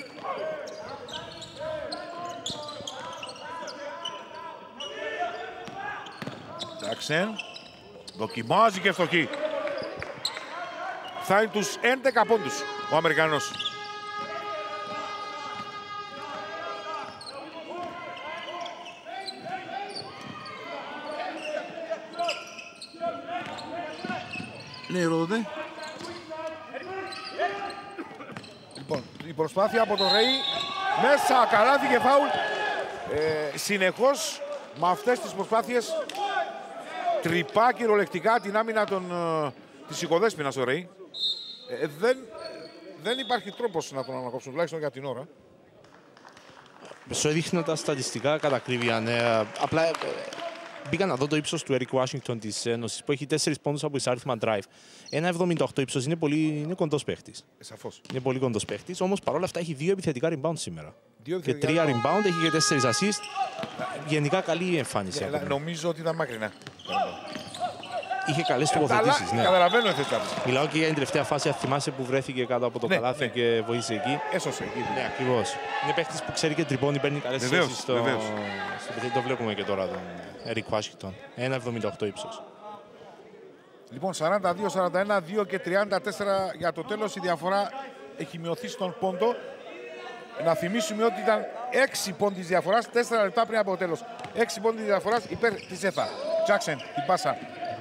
Τζάκσεν. Δοκιμάζει και φτωχή. Φτάνει τους έντεκα πόντους ο Αμερικανός. Ναι, Ρόδε. Λοιπόν, η προσπάθεια από τον Ρέι μέσα, καλάθι και φάουλ. Ε, συνεχώς με αυτές τις προσπάθειες τρυπά κυριολεκτικά την άμυνα των, ε, της οικοδέσποινας ο Ρέι. Ε, δεν, δεν υπάρχει τρόπος να τον ανακόψουν, τουλάχιστον για την ώρα. Σου έδειχνα τα στατιστικά κατά ακρίβεια. Ναι. Απλά ε, μπήκα να δω το ύψος του Έρικ Ουάσιγκτον της Ένωσης που έχει τέσσερις πόντους από εισάριθμα drive. ένα εβδομήντα οκτώ ύψος, είναι, πολύ, είναι κοντός παίχτης. Ε, σαφώς. Είναι πολύ κοντός παίχτης, όμως παρόλα αυτά έχει δύο επιθετικά rebound σήμερα. Δύο και τρία rebound, έχει και τέσσερις assist. Γενικά καλή εμφάνιση. Ε, νομίζω ότι ήταν μακρινά. Είχε καλές τοποθετήσεις. Ναι. Καταλαβαίνω τι θες. Μιλάω και για την τελευταία φάση, αν θυμάσαι, που βρέθηκε κάτω από το ναι, καλάθι ναι. και βοήθησε εκεί. Έσωσε εκεί. Ναι, ακριβώς. Είναι παίχτης που ξέρει και τρυπώνει, παίρνει καλές θέσεις στο... στο... Το βλέπουμε και τώρα τον Έρικ Ουάσιγκτον. ένα εβδομήντα οκτώ ύψος. Λοιπόν, σαράντα δύο σαράντα ένα, δύο και τριάντα τέσσερα για το τέλος. Η διαφορά έχει μειωθεί στον πόντο. Να θυμίσουμε ότι ήταν έξι πόντους διαφοράς, τέσσερα λεπτά πριν από το τέλος. έξι πόντους διαφοράς υπέρ της ΕΘΑ. Τζάκσεν, την πάσα.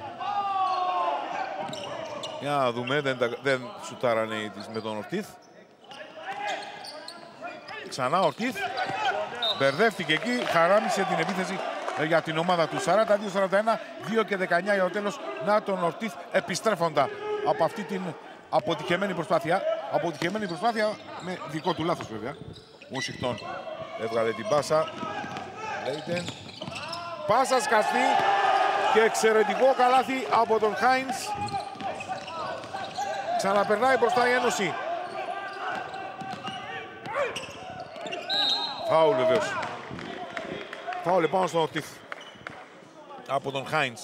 Για να δούμε, δεν, δεν σουτάρανε οι της με τον Ορτίθ. Ξανά Ορτίθ. Μπερδεύτηκε εκεί, χαράμισε την επίθεση για την ομάδα του. σαράντα δύο σαράντα ένα, δύο και δεκαεννιά για το τέλος. Να τον Ορτίθ επιστρέφοντα από αυτή την αποτυχημένη προσπάθεια. Αποτυχημένη προσπάθεια με δικό του λάθος βέβαια. Ουάσιγκτον έβγαλε την πάσα. Λέιτεν. Πάσα σκαστή και εξαιρετικό καλάθι από τον Χάινς. Ξαναπερνάει μπροστά η Ένωση. Φάουλ βεβαίως. Φάουλ πάνω στον Ορτίθ από τον Χάινς.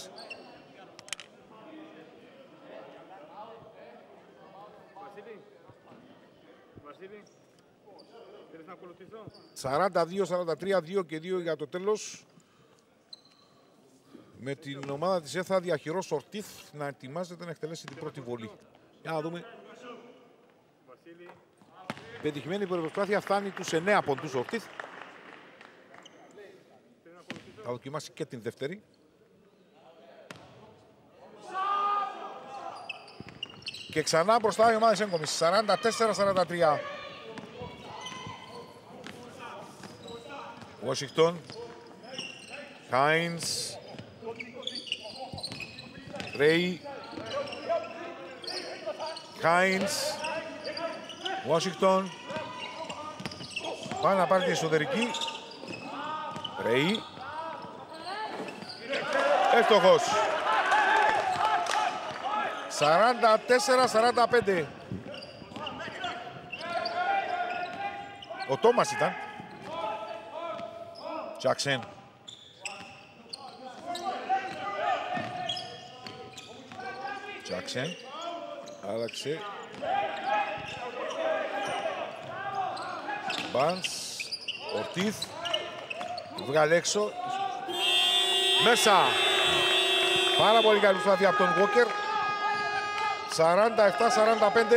σαράντα δύο σαράντα τρία, δύο και δύο για το τέλος. Με την ομάδα της ΕΘΑ διαχειρός Ορτίθ να ετοιμάζεται να εκτελέσει την πρώτη βολή. Για να δούμε. Πετυχημένη προσπάθεια, φτάνει τους εννέα πόντους Ορτίθ. Θα δοκιμάσει και την δεύτερη. Και ξανά μπροστά η ομάδα της έγκομης. σαράντα τέσσερα σαράντα τρία. Ουάσιγκτον. Χάινς. Ρέι. Χάινς. Ουάσιγκτον. Πάει να πάρει την εσωτερική. Ρέι. Εύστοχος. σαράντα τέσσερα σαράντα πέντε. Ο Τόμας ήταν. Τζάκσεν. Τζάκσεν. Άλλαξε. Μπάνς. Ορτίθ. Βγάλε έξω. Μέσα. Πάρα πολύ καλή προσπάθεια από τον Walker. σαράντα επτά σαράντα πέντε.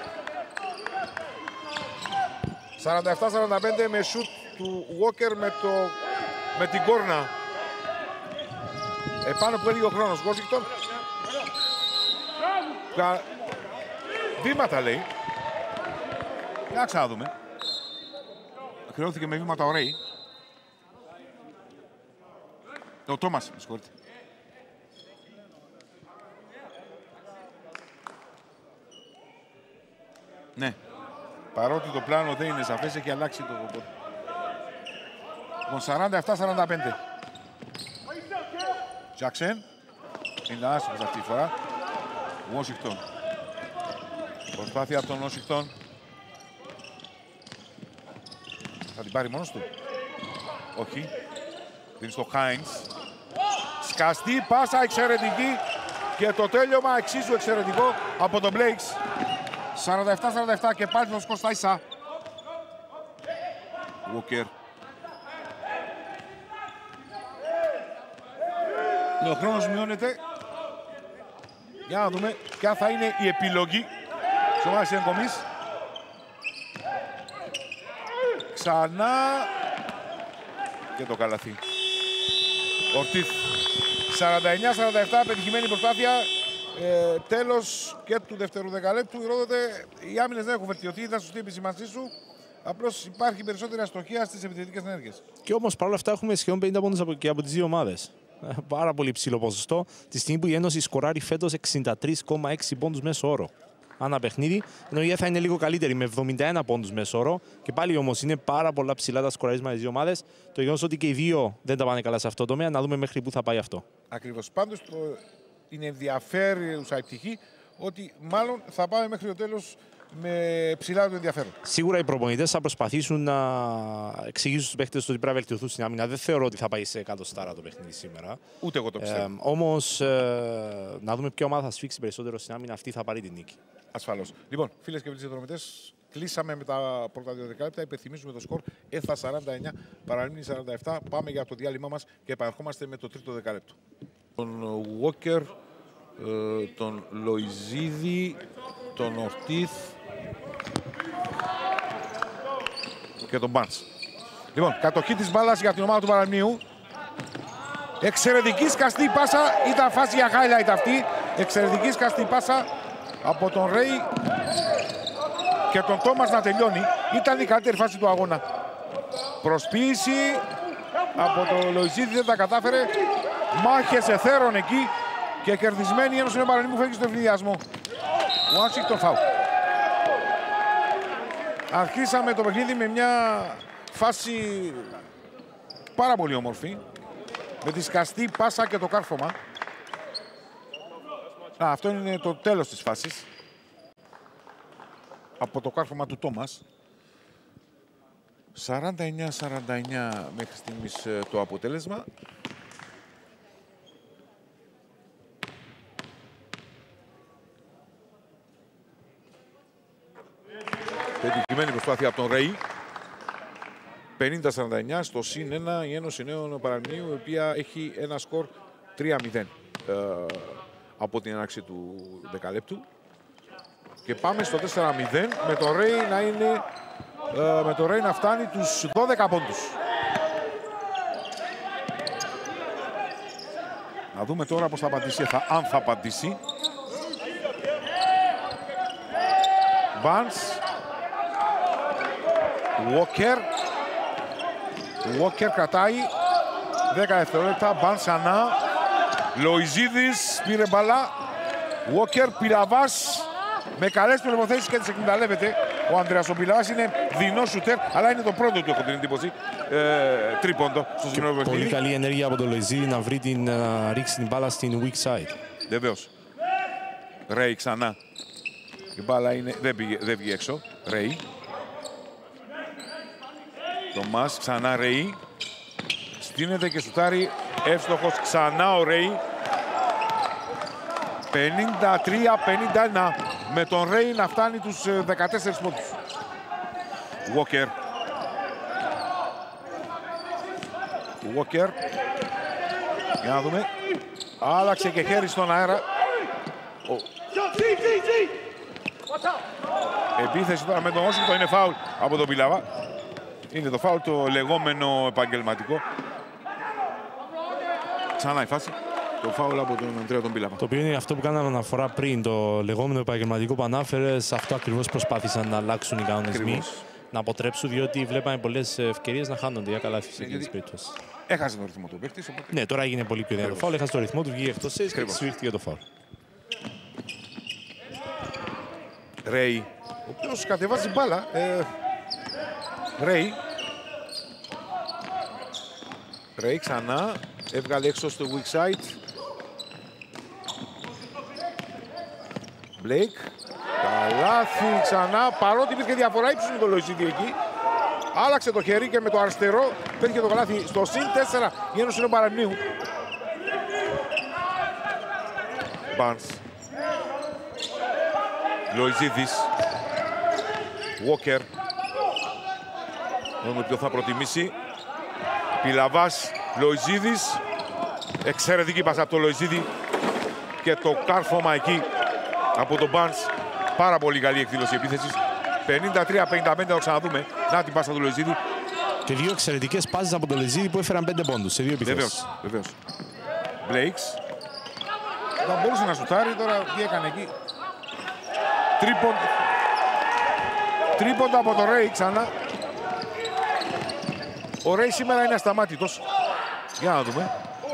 σαράντα επτά σαράντα πέντε με σουτ του Walker με, το, με την κόρνα. Επάνω που έλεγε ο χρόνος. Washington. Βήματα λέει. Να ξαναδούμε. Χρεώθηκε με βήματα ο Ρέι. Ο Τόμας, με συγχωρείτε. Ναι. Παρότι το πλάνο δεν είναι σαφές, έχει αλλάξει το κοπό. Λοιπόν, σαράντα επτά σαράντα πέντε. Τζάξεν. Είναι άστοχος αυτή τη φορά. Washington. Προσπάθεια από τον Washington. Θα την πάρει μόνος του. Όχι. Δίνει στο Χάινς. Σκαστή πάσα εξαιρετική. Και το τέλειωμα εξίσου εξαιρετικό από τον Μπλέικς. σαράντα επτά σαράντα επτά και πάλι το σκορ στα ίσα. Walker. Ο χρόνος μειώνεται. Για να δούμε ποια θα είναι η επιλογή της ομάδας Εγκομής. Ξανά. Και το καλαθί. Ορτίθ. σαράντα εννιά σαράντα επτά, πετυχημένη προσπάθεια. Ε, τέλος και του δεύτερου δεκαλέπτου. Ρόδοτε, οι άμυνες δεν έχουν βελτιωθεί. Ήταν σωστή η επισημανσή σου. Απλώς υπάρχει περισσότερη αστοχία στις επιθετικές ενέργειες. Και όμως παρόλα αυτά έχουμε σχεδόν πενήντα πόντους από, και από τις δύο ομάδες. Πάρα πολύ ψηλό ποσοστό. Τη στιγμή που η Ένωση σκοράρει φέτος εξήντα τρία κόμμα έξι πόντους μέσο όρο ανά παιχνίδι. Ενώ η ΕΘΑ είναι λίγο καλύτερη με εβδομήντα ένα πόντους μέσο όρο. Και πάλι όμως είναι πάρα πολλά ψηλά τα σκοραρίσματα της δύο ομάδες. Το γεγονός ότι και οι δύο δεν τα πάνε καλά σε αυτό το τομέα, να δούμε μέχρι πού θα πάει αυτό. Ακριβώς. Πάντως το... είναι ενδιαφέρουσα η πτυχή ότι μάλλον θα πάμε μέχρι το τέλος με ψηλά το ενδιαφέρον. Σίγουρα οι προπονητές θα προσπαθήσουν να εξηγήσουν στους παίκτες ότι πρέπει να βελτιωθούν στην άμυνα. Δεν θεωρώ ότι θα πάει σε εκατό στάρα το παιχνίδι σήμερα. Ούτε εγώ το πιστεύω. Ε, όμως ε, να δούμε ποια ομάδα θα σφίξει περισσότερο στην άμυνα, αυτή θα πάρει την νίκη. Ασφαλώς. Λοιπόν, φίλες και φίλοι συνδρομητές, κλείσαμε με τα πρώτα δύο δεκάλεπτα. Υπενθυμίζουμε το σκορ. ΕΘΑ σαράντα εννιά, Παραλίμνη σαράντα επτά. Πάμε για το διάλειμμα μας και επαναρχόμαστε με το τρίτο δεκάλεπτο. Τον Walker, τον Λοϊζίδη, τον Ορτίθ και τον Μπάντς. Λοιπόν, κατοχή της μπάλας για την ομάδα του Παραλιμνίου. Εξαιρετική σκαστή πάσα. Ήταν φάση για highlight αυτή. Εξαιρετική σκαστή πάσα από τον Ρέι και τον Τόμας να τελειώνει. Ήταν η καλύτερη φάση του αγώνα. Προσποίηση από τον Λοϊζίδη, δεν τα κατάφερε. Μάχες εθέρων εκεί και κερδισμένη η Ένωση Παραλιμνίου φεύγει στον ευνηδιασμό. Washington foul. Αρχίσαμε το παιχνίδι με μια φάση πάρα πολύ όμορφη. Με τη σκαστή πάσα και το κάρφωμα. Α, αυτό είναι το τέλος της φάσης. Από το κάρφωμα του Τόμας. σαράντα εννιά σαράντα εννιά μέχρι στιγμής το αποτέλεσμα. Πετυχημένη προσπάθεια από τον Ρέι. πενήντα σαράντα εννιά στο συν ένα η Ένωση Νέων Παραλιμνίου, η οποία έχει ένα σκορ τρία μηδέν ε, από την έναρξη του δεκαλέπτου. Και πάμε στο τέσσερα μηδέν με το Ρέι να, είναι, ε, με το Ρέι να φτάνει τους δώδεκα πόντους. Να δούμε τώρα πώς θα απαντήσει, θα, αν θα απαντήσει. Μπάνς. Walker. Walker κρατάει. δέκα δευτερόλεπτα. Μπάνς ξανά. Λοϊζίδης πήρε μπαλά. Walker, Πιλαβάς. Με καλές προϋποθέσεις και τις εκμεταλλεύεται. Ο Ανδρέας ο Πιλαβάς είναι δεινός σουτέρ, αλλά είναι το πρώτο του, έχω την εντύπωση, ε, τρίποντο στο σημερινό παιχνίδι. Πολύ καλή ενέργεια από τον Λοϊζίδη να βρει την, να ρίξει την μπάλα στην weak side. Βεβαίως. Ρέι ξανά. Η μπάλα είναι, δεν, πήγε, δεν βγήκε έξω. Ρέι. Τομάς, ξανά Ρέι. Στείνεται και σουτάρει. Εύστοχος ξανά ο Ρέι. πενήντα τρία πενήντα ένα. Με τον Ρέι να φτάνει τους δεκατέσσερις πόντους. Walker. Walker. Για να δούμε. Άλλαξε και χέρι στον αέρα. Ο... Επίθεση τώρα με τον Washington, είναι φάουλ από τον Πιλαβά. Είναι το φάουλ το λεγόμενο επαγγελματικό. Ξανά η φάση. Το φάουλ από τον Αντρέα τον Πιλαβά. Το οποίο είναι αυτό που κάναμε αναφορά πριν, το λεγόμενο επαγγελματικό που ανάφερε. Σε αυτό ακριβώς προσπάθησαν να αλλάξουν οι κανονισμοί. Ακριβώς. Να αποτρέψουν, διότι βλέπαμε πολλές ευκαιρίες να χάνονται για καλάθι σε εκείνες τις περιπτώσεις. Έχασε τον ρυθμό του παίκτης. Οπότε... Ναι, τώρα έγινε πολύ πιο δυνατό φάουλ. Έχασε τον ρυθμό του, βγήκε εκτός θέσης και σφίχτηκε το φάουλ. Ρέι, ο οποίος κατεβάζει μπάλα. Ε, Ρέι. Ρέι ξανά. Έβγαλε έξω στο weak side. Μπλέικ. Καλάθι ξανά. Παρότι υπήρχε διαφορά ύψους με το Λοϊζίδη εκεί. Άλλαξε το χέρι και με το αριστερό πέτυχε το καλάθι στο συν τέσσερα η Ένωση Νέου Παραμνίου. Μπάνς. Λοϊζίδης. Walker. Μόνο ποιο θα προτιμήσει. Πιλαβάς. Λοϊζίδης. Εξαιρετική πάσα από το Λοϊζίδη. Και το κάρφωμα εκεί από τον Μπάνς. Πάρα πολύ καλή εκδήλωση επίθεσης. πενήντα τρία πενήντα πέντε, το ξαναδούμε. Να την πάσα του Λοϊζίδη. Και δύο εξαιρετικές πάσες από τον Λοϊζίδη που έφεραν πέντε πόντους σε δύο επιθέσεις. Βεβαίως, βεβαίως. Μπλέικς. Θα μπορούσε να σουτάρει, τώρα τι έκανε εκεί. Τρίπον. Τρίποντα από τον Ρέι ξανά. Ο Ρέι σήμερα είναι ασταμάτητος. Για να δούμε.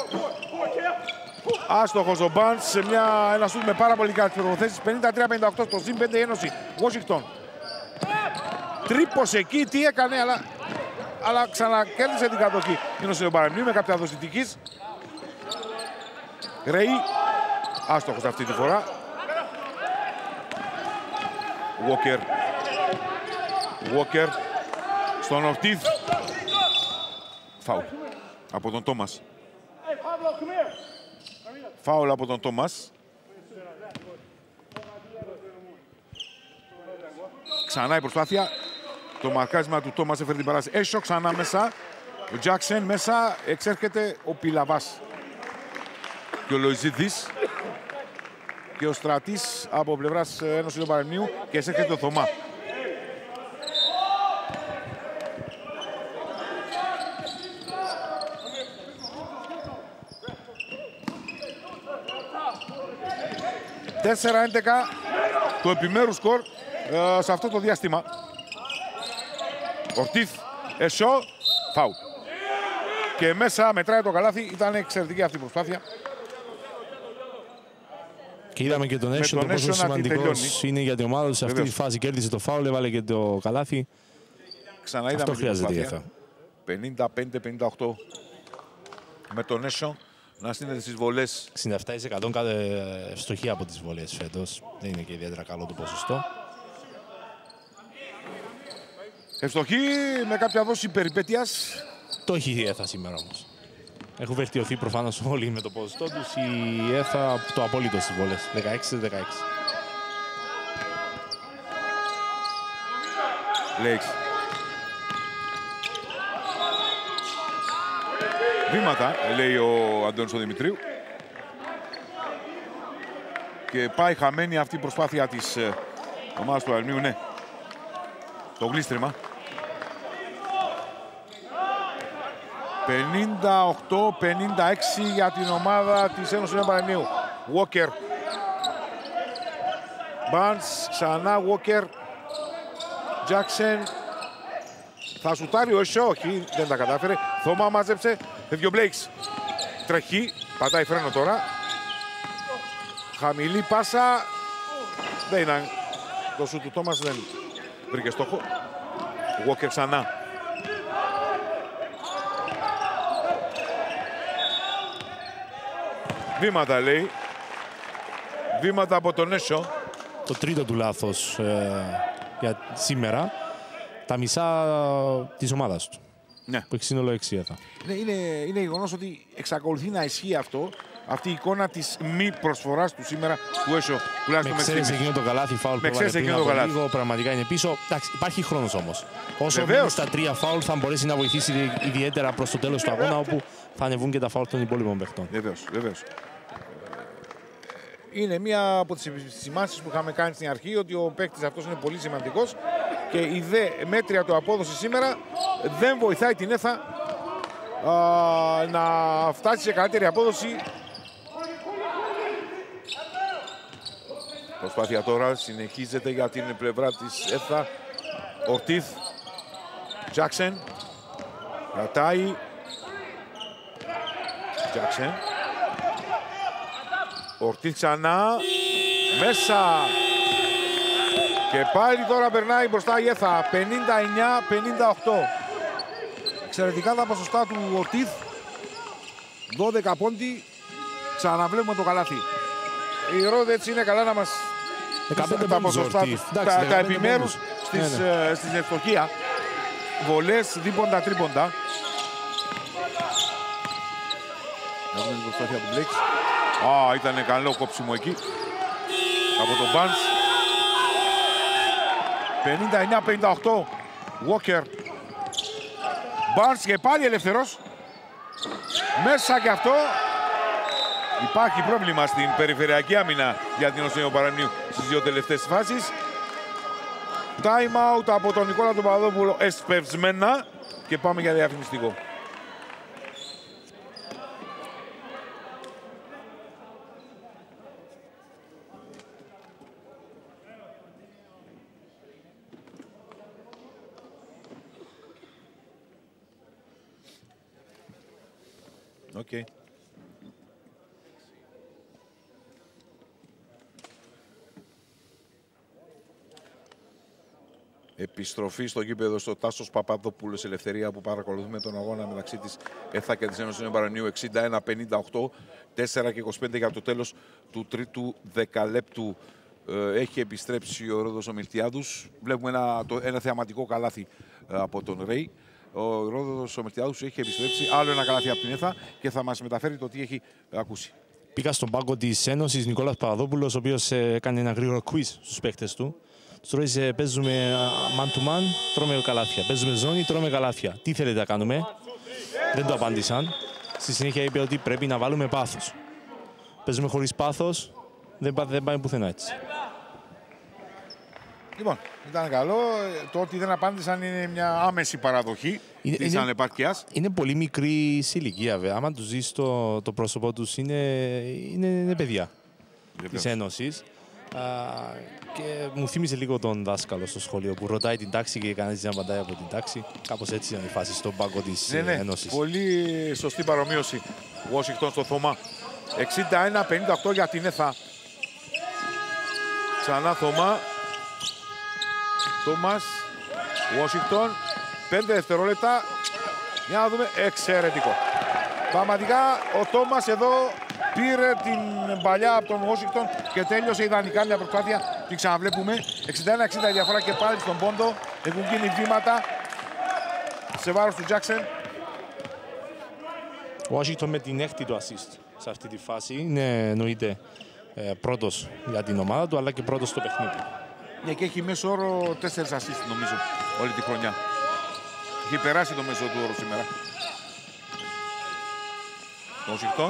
Άστοχος ο Μπάνς σε μια, ένα σουτ με πάρα πολύ καλές προποθέσεις. πενήντα τρία πενήντα οκτώ στο συν πέντε η Ένωση. Washington. Τρίπος εκεί, τι έκανε, αλλά, αλλά ξανακέρδισε την κατοχή. Η Ένωση Νέου Παραμνίου με κάποια δοσητικής. Ρέι. Άστοχος αυτή τη φορά. Walker. Walker. Στον Ορτίθ. Φάουλ. Από τον Τόμας. Φάουλ από τον Τόμας. Ξανά η προσπάθεια. Το μαρκάρισμα του Τόμας έφερε την παράσταση. Έσο ξανά μέσα. Ο Τζάκσεν μέσα. Εξέρχεται ο Πιλαβάς. Και ο Λοϊζίδης. Και ο Στρατής από πλευράς Ένωσης του Παραμνίου. Και εξέρχεται ο Θωμά. τέσσερα έντεκα το επιμέρου σκορ ε, σε αυτό το διάστημα. Ορτίθ, Εσό, φάουλ. Και μέσα μετράει το καλάθι. Ήταν εξαιρετική αυτή η προσπάθεια. Και είδαμε και τον Έσο, το πόσο σημαντικός είναι για την ομάδα του. Σε αυτή τη φάση κέρδισε το φάουλ, έβαλε και το καλάθι. Ξανά είδαμε αυτό χρειάζεται για αυτό. πενήντα πέντε πενήντα οκτώ με τον Έσο να στείνεται στις βολές. εξήντα επτά τοις εκατό ευστοχή από τις βολές φέτος. Δεν είναι και ιδιαίτερα καλό το ποσοστό. Ευστοχή με κάποια δόση περιπέτειας. Το έχει η ΕΘΑ σήμερα όμως. Έχουν βελτιωθεί προφανώς όλοι με το ποσοστό τους. Η ΕΘΑ το απόλυτο στις βολές. δεκαέξι δεκαέξι. Λέξ. Βήματα, λέει ο Αντώνης ο Δημητρίου. Και πάει χαμένη αυτή η προσπάθεια της ε, ομάδας του Αλμίου. Ναι, το γλίστριμα. πενήντα οκτώ πενήντα έξι για την ομάδα της Ένωσης Νέου Παραμνίου. Walker. Barnes, ξανά Walker. Jackson. Θα σουτάρει ο Εσό, όχι, δεν τα κατάφερε. Θωμά μάζεψε, φεύγει ο Μπλέικς. Τρέχει, πατάει φρένο τώρα. Χαμηλή πάσα. Δεν ήταν. Το σουτ του Τόμας δεν βρήκε στόχο. Walker ξανά. Βήματα λέει. Βήματα από τον Έσο. Το τρίτο του λάθος ε, για σήμερα. Τα μισά της ομάδας του. Ναι. Που έχει σύνολο έξι ΕΘΑ. Είναι, είναι, είναι γεγονός ότι εξακολουθεί να ισχύει αυτό αυτή η εικόνα της μη προσφοράς του σήμερα του Έσο, τουλάχιστον με εξαίρεση εκείνο το καλάθι φάουλ που έβαλε πριν από λίγο, πραγματικά είναι πίσω. Εντάξει, υπάρχει χρόνος όμως. Όσο μείνει στα τρία φάουλ θα μπορέσει να βοηθήσει ιδιαίτερα προς το τέλος του αγώνα, όπου θα ανεβούν και τα φάουλ των υπόλοιπων παιχτών. Βεβαίως, βεβαίως. Είναι μία από τις επισημάνσεις που είχαμε κάνει στην αρχή, ότι ο παίκτης αυτός είναι πολύ σημαντικός και η δε μέτρια του απόδοση σήμερα δεν βοηθάει την ΕΘΑ α, να φτάσει σε καλύτερη απόδοση. Προσπάθεια τώρα συνεχίζεται για την πλευρά της ΕΘΑ. Ορτίθ, Τζάκσεν, κρατάει. Τζάκσεν. Ορτίθ ξανά, μέσα. Και πάλι τώρα περνάει μπροστά η ΕΘΑ, πενήντα εννιά πενήντα οκτώ. Εξαιρετικά τα ποσοστά του Ορτίθ. δώδεκα πόντι, ξαναβλέπουμε το καλάθι. Η Ρόδε έτσι είναι καλά να μας... τα ποσοστά, τα, τα επιμέρους στις, ναι, ναι. στην ευστοχία. Βολές, δίποντα, τρίποντα. Να δούμε την προσπάθεια του Μπλέξ. Α, ήταν καλό κόψιμο εκεί από τον Barnes. πενήντα εννιά πενήντα οκτώ. Walker. Barnes και πάλι ελεύθερος. Μέσα και αυτό. Υπάρχει πρόβλημα στην περιφερειακή άμυνα για την Οσυνέο Παραμνίου στις δύο τελευταίες φάσεις. Time out από τον Νικόλα τον Παπαδόπουλο εσπευσμένα και πάμε για διαφημιστικό. Okay. Επιστροφή στο γήπεδο στο Τάσος Παπαδόπουλος Ελευθερία, που παρακολουθούμε τον αγώνα μεταξύ της ΕΘΑ και της Ένωσης Παρανίου. εξήντα ένα πενήντα οκτώ, τέσσερα και είκοσι πέντε για το τέλος του τρίτου δεκαλέπτου. Ε, έχει επιστρέψει ο Ρόδος ο Μιλτιάδους. Βλέπουμε ένα, το, ένα θεαματικό καλάθι ε, από τον Ρέι. Ο Ρόδος ο Μιλτιάδους έχει επιστρέψει. Άλλο ένα καλάθι από την ΕΘΑ και θα μας μεταφέρει το τι έχει ακούσει. Πήγα στον πάγκο της Ένωσης Νικόλας Παπαδόπουλος, ο οποίος έκανε ένα γρήγορο quiz στους παίκτες του. Τους ρωτήσε, παίζουμε man to man, τρώμε καλάθια. Παίζουμε ζώνη, τρώμε καλάθια. Τι θέλετε να κάνουμε? Δεν το απάντησαν. Στη συνέχεια είπε ότι πρέπει να βάλουμε πάθος. Παίζουμε χωρίς πάθος, δεν, δεν πάει πουθενά έτσι. Λοιπόν, ήταν καλό. Το ότι δεν απάντησαν είναι μια άμεση παραδοχή της ανεπάρκειας. Είναι πολύ μικρή σε ηλικία, βέβαια. Άμα τους ζεις το, το πρόσωπό τους, είναι, είναι, είναι παιδιά της Ένωσης. Uh, και μου θύμισε λίγο τον δάσκαλο στο σχολείο που ρωτάει την τάξη και κανένας δεν απαντάει από την τάξη. Κάπως έτσι ήταν η φάση στον πάγκο της ναι, ναι. Ένωσης. Πολύ σωστή παρομοίωση. Washington στο Θωμά. εξήντα ένα πενήντα οκτώ για την ΕΘΑ. Ξανά Θωμά. Τόμας. Washington. πέντε δευτερόλεπτα. Για να δούμε. Εξαιρετικό. Πραγματικά ο Τόμας εδώ πήρε την παλιά από τον Washington και τέλειωσε ιδανικά μια προσπάθεια. Την ξαναβλέπουμε. εξήντα ένα εξήντα διαφορά και πάλι στον πόντο. Έχουν γίνει βήματα σε βάρος του Jackson. Ο Washington με την έκτη του assist σε αυτή τη φάση. Είναι εννοείται ε, πρώτος για την ομάδα του, αλλά και πρώτος στο παιχνίδι. Ναι, και έχει μέσο όρο τέσσερις assist νομίζω όλη τη χρονιά. Έχει περάσει το μέσο του όρου σήμερα. Washington.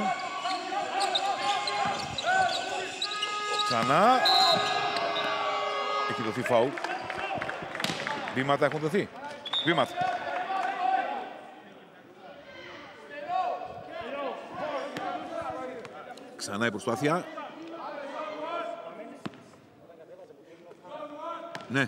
Ξανά. Έχει δοθεί φάουλ. Βήματα έχουν δοθεί. Βήματα. Ξανά η προσπάθεια. Ναι.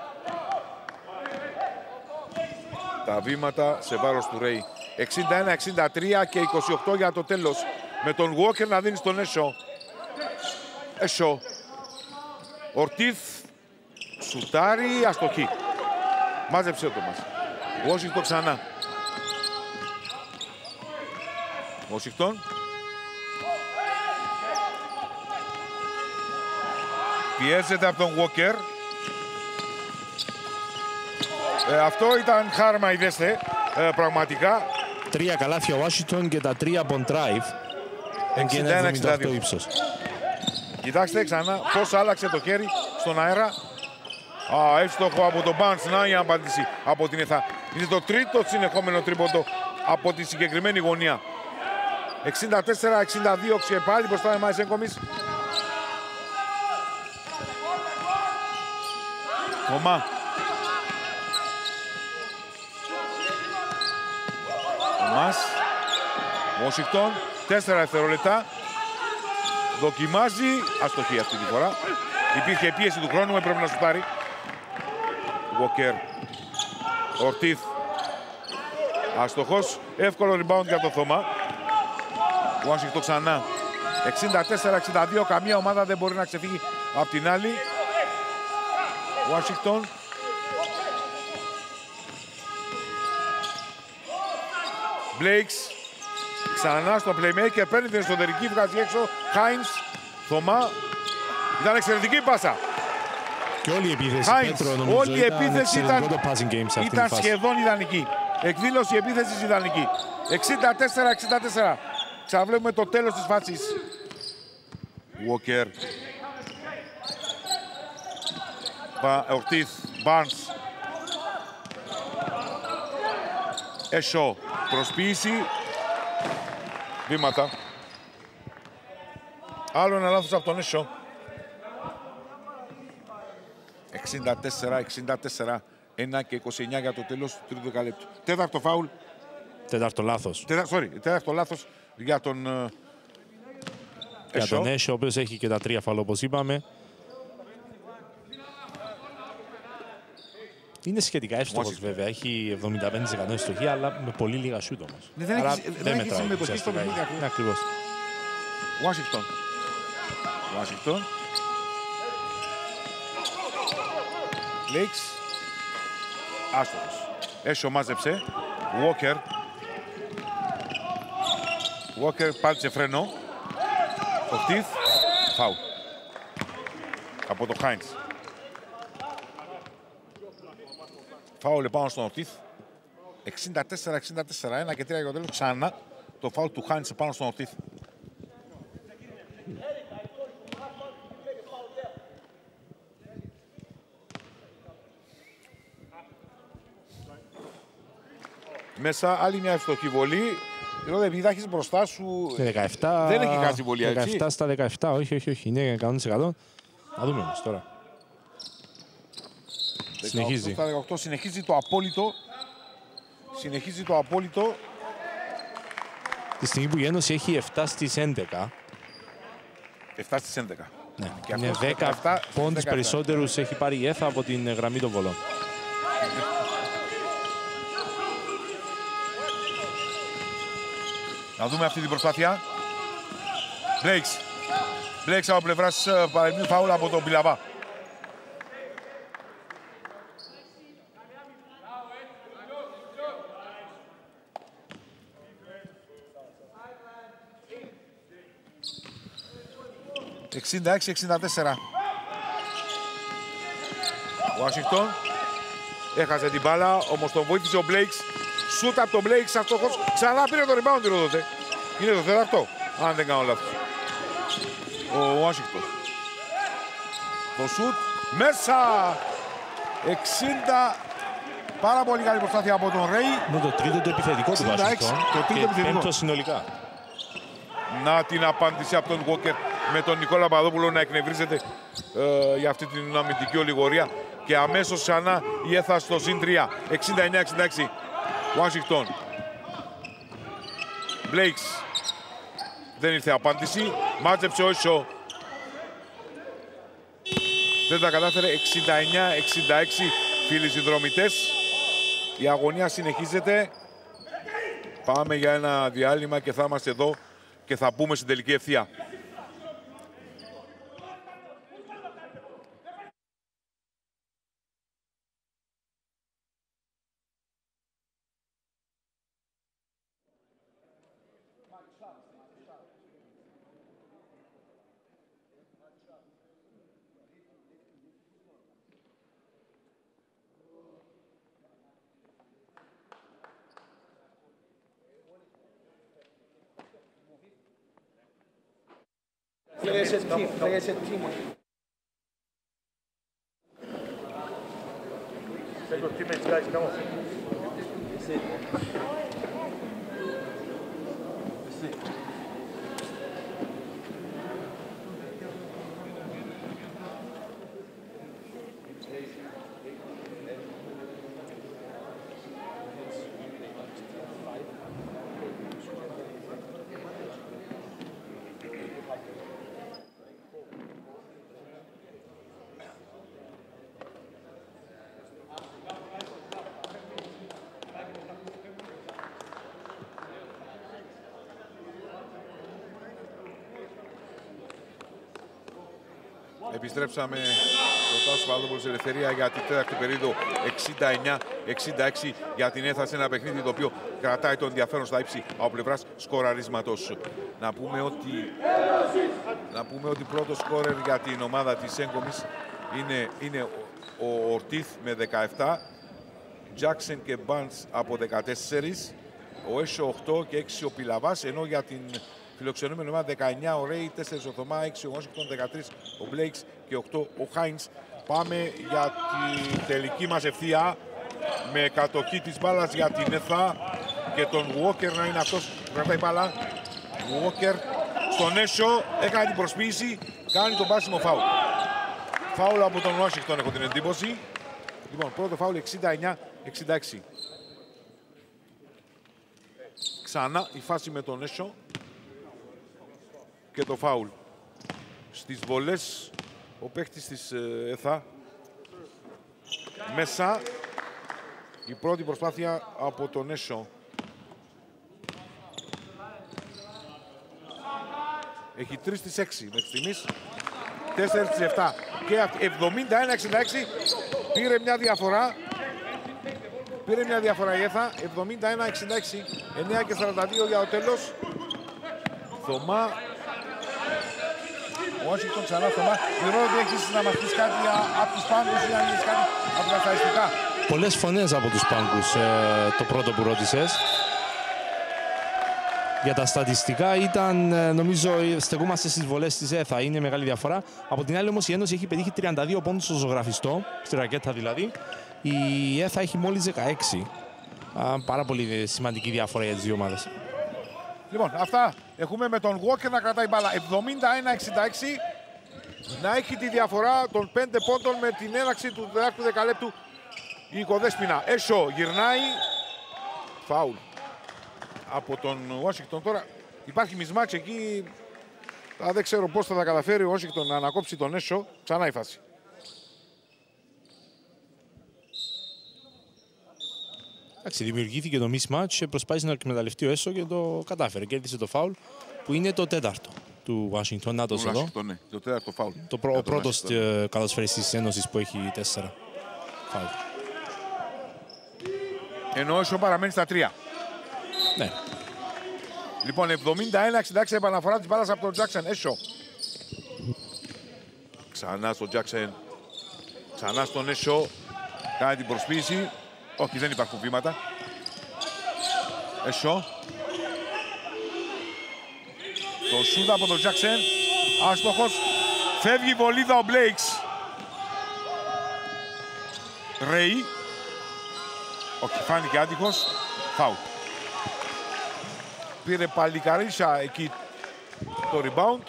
Τα βήματα σε βάρος του Ρέι. εξήντα ένα εξήντα τρία και είκοσι οκτώ για το τέλος. Με τον Walker να δίνει στον Έσο. Έσο. Ορτίθ. Σουτάρι. Αστοχή. Μάζεψε το μας. Washington ξανά. Washington. Πιέζεται από τον Walker. Ε, αυτό ήταν χάρμα, είδεστε, ε, πραγματικά. Τρία καλάθια ο Washington και τα τρία από drive. εξήντα ένα εξήντα δύο. ύψος. Κοιτάξτε ξανά πώς άλλαξε το χέρι στον αέρα. Α, εύστοχο από τον Barnes. Να η απάντηση από την ΕΘΑ. Είναι το τρίτο συνεχόμενο τρίποντο από τη συγκεκριμένη γωνία. εξήντα τέσσερα εξήντα δύο και πάλι μπροστά με Μάισενκομις. Θωμά. Θωμάς. Washington. Τέσσερα δευτερόλεπτα. Δοκιμάζει. Αστοχή αυτή τη φορά. Υπήρχε πίεση του χρόνου, έπρεπε να σουτάρει. Walker. Ορτίθ. Αστοχός. Εύκολο rebound για το Θωμά. Washington ξανά. εξήντα τέσσερα εξήντα δύο. Καμία ομάδα δεν μπορεί να ξεφύγει από την άλλη. Washington. Blakes. Ξανά στο playmaker. Παίρνει την εσωτερική. Βγάζει έξω. Χάινς. Θωμά. Ήταν εξαιρετική πάσα. Και όλη η επίθεση, Hines, Πέτρο, νομίζω, όλη η επίθεση ήταν, το passing game σε αυτή ήταν τη φάση. σχεδόν ιδανική. Εκδήλωση επίθεσης ιδανική. εξήντα τέσσερα εξήντα τέσσερα. Ξαναβλέπουμε το τέλος της φάσης. Walker. Ορτίθ. Barnes. Εσό. Προσποίηση. Βήματα. Άλλο ένα λάθος από τον Εσό. εξήντα τέσσερα εξήντα τέσσερα. ένα και είκοσι εννιά για το τέλος του τρίτου δεκαλέπτου. Τέταρτο φάουλ. Τέταρτο λάθος. Τέτα, sorry, τέταρτο λάθος για τον uh, Για Εσό. τον Έσο, ο οποίος έχει και τα τρία φάουλ, όπως είπαμε. Είναι σχετικά εύστοχος βέβαια. Έχει εβδομήντα πέντε τοις εκατό ευστοχία, αλλά με πολύ λίγα σούτ όμως. Ναι, δεν Άρα έχει, δεν έχει συμμετοχή στο παιχνίδι. Ναι, ακριβώς. Washington. Washington. Lakes. Άστοχος. Έσο μάζεψε. Walker. Walker πάτησε φρένο. Ορτίθ. Φάουλ. Από το Χάινς. Φάουλ επάνω στον Ορτίθ. εξήντα τέσσερα εξήντα τέσσερα. ένα και τρία για το τέλος. Ξανά το φάουλ του Χάινς επάνω στον Ορτίθ. Μέσα άλλη μια ευστοχή βολή. Ρόδε, επειδή θα έχεις μπροστά σου. δεκαεπτά, δεν έχει χάσει βολή, έτσι. δεκαεπτά στα δεκαεπτά, όχι, όχι, όχι. Είναι εκατό τοις εκατό. Να δούμε όμως τώρα. Συνεχίζει. Στα δεκαοκτώ συνεχίζει το απόλυτο. Συνεχίζει το απόλυτο. Τη στιγμή που η Ένωση έχει επτά στις έντεκα. επτά στις έντεκα. Ναι. Και Είναι αυτός δέκα δεκαεπτά πόντους δεκαεπτά. περισσότερους έχει πάρει η ΕΘΑ από την γραμμή των βολών. Να δούμε αυτή την προσπάθεια. Blakes. Blakes από πλευράς παρεμβίου φάουλ από τον Πιλαβά. εξήντα έξι εξήντα τέσσερα. Washington. Έχασε την μπάλα, όμως τον βοήθησε ο Blakes. Σούτ από τον Blakes, αστοχός. Ξανά πήρε το rebound την οδότε. Είναι το τέταρτο, αν δεν κάνω λάθος. Ο Washington. Το σούτ μέσα. εξήντα. Πάρα πολύ καλή προσπάθεια από τον Ρέι. Με το τρίτο το επιθετικό του εξήντα έξι, Washington το τρίτο και επιθετικό. πέμπτο συνολικά. Να την απάντηση από τον Walker με τον Νικόλα Παπαδόπουλο να εκνευρίζεται ε, για αυτή την αμυντική ολιγορία. Και αμέσως ξανά η ΕΘΑ στο συν τρία. εξήντα εννιά εξήντα έξι. Washington. Blakes. Δεν ήρθε απάντηση. Μάτζεψε ο Ίσο. Δεν τα κατάφερε. εξήντα εννιά εξήντα έξι. Φίλοι συνδρομητές. Η αγωνία συνεχίζεται. Πάμε για ένα διάλειμμα και θα είμαστε εδώ και θα μπούμε στην τελική ευθεία. Play as a team. Play as a team. Take your teammates, guys. Come on. That's it. That's it. Επιστρέψαμε στο Τάσος Παπαδόπουλος Ελευθερία για την τέταρτη περίοδο, εξήντα εννιά εξήντα έξι για την ΕΘΑ, σε ένα παιχνίδι το οποίο κρατάει το ενδιαφέρον στα ύψη από πλευράς σκοραρίσματος. Να πούμε ότι, να πούμε ότι πρώτο σκόρερ για την ομάδα της Έγκομης είναι, είναι ο Ορτίθ με δεκαεπτά, Τζάκσεν και Μπάντς από δεκατέσσερα, ο Έσο οκτώ και έξι ο Πιλαβάς, ενώ για την φιλοξενούμενη ομάδα δεκαεννιά ο Ρέι, τέσσερα ο Θωμά, έξι ο Washington, δεκατρία ο Μπλέικς και οκτώ ο Χάινς. Πάμε για τη τελική μας ευθεία με κατοχή της μπάλας για την ΕΘΑ και τον Walker να είναι αυτός που κρατάει μπάλα. Walker στον Έσο, έκανε την προσποίηση, κάνει τον πάσιμο φάουλ. Φάουλ από τον Washington, έχω την εντύπωση. Λοιπόν, πρώτο φάουλ εξήντα εννιά εξήντα έξι. Ξανά η φάση με τον Έσο και το φάουλ. Στις βολές ο παίχτης της ΕΘΑ μέσα. Η πρώτη προσπάθεια από τον Έσο. Έχει τρία στις έξι μέχρι στιγμής, τέσσερα στις επτά και εβδομήντα ένα εξήντα έξι. Πήρε μια διαφορά. Πήρε μια διαφορά η ΕΘΑ, εβδομήντα ένα εξήντα έξι, εννιά και σαράντα δύο για το τέλος. Θωμά. Ο Washington ξανά Θωμά. Πληρώνω ότι έχεις να μας πεις κάτι από τους πάγκους ή αν έχεις κάτι από τα στατιστικά. Πολλές φωνές από τους πάγκους, ε, το πρώτο που ρώτησες. Για τα στατιστικά ήταν, νομίζω, στεκόμαστε στις βολές της ΕΘΑ, είναι μεγάλη διαφορά. Από την άλλη όμως η Ένωση έχει πετύχει τριάντα δύο πόντους στο ζωγραφιστό, στη ρακέτα δηλαδή. Η ΕΘΑ έχει μόλις δεκαέξι. Πάρα πολύ σημαντική διαφορά για τις δύο ομάδες. Λοιπόν, αυτά έχουμε με τον Walker να κρατάει μπάλα εβδομήντα ένα εξήντα έξι. Να έχει τη διαφορά των πέντε πόντων με την έναρξη του τέταρτου δεκαλέπτου η Οικοδέσποινα. Έσο γυρνάει. Φάουλ από τον Washington. Τώρα υπάρχει μισμάτς εκεί. Α, δεν ξέρω πώς θα τα καταφέρει ο Washington να ανακόψει τον Έσο. Ξανά η φάση. Εντάξει, δημιουργήθηκε το mismatch, προσπάθησε να εκμεταλλευτεί ο Έσο και το κατάφερε. Κέρδισε το φάουλ που είναι το τέταρτο του Washington. Να το εδώ. Ναι, το τέταρτο φάουλ. Το προ, ο πρώτος καλοσφαιριστής της Ένωσης που έχει τέσσερα φάουλ. Ενώ ο Έσο παραμένει στα τρία. Ναι. Λοιπόν, εβδομήντα ένα εξήντα έξι επαναφορά της μπάλας από τον Τζάκσεν. Έσο. Ξανά στον Τζάκσεν. Ξανά στον Έσο. Κάνει την προσποίηση. Όχι, δεν υπάρχουν βήματα. Έσο. Το σούτ από τον Τζάκσεν. Άστοχος. Φεύγει η βολίδα ο Μπλέικς. Ρέι. Όχι, φάνηκε άτυχος. Φάουλ. Πήρε παλικαρίσια εκεί το rebound.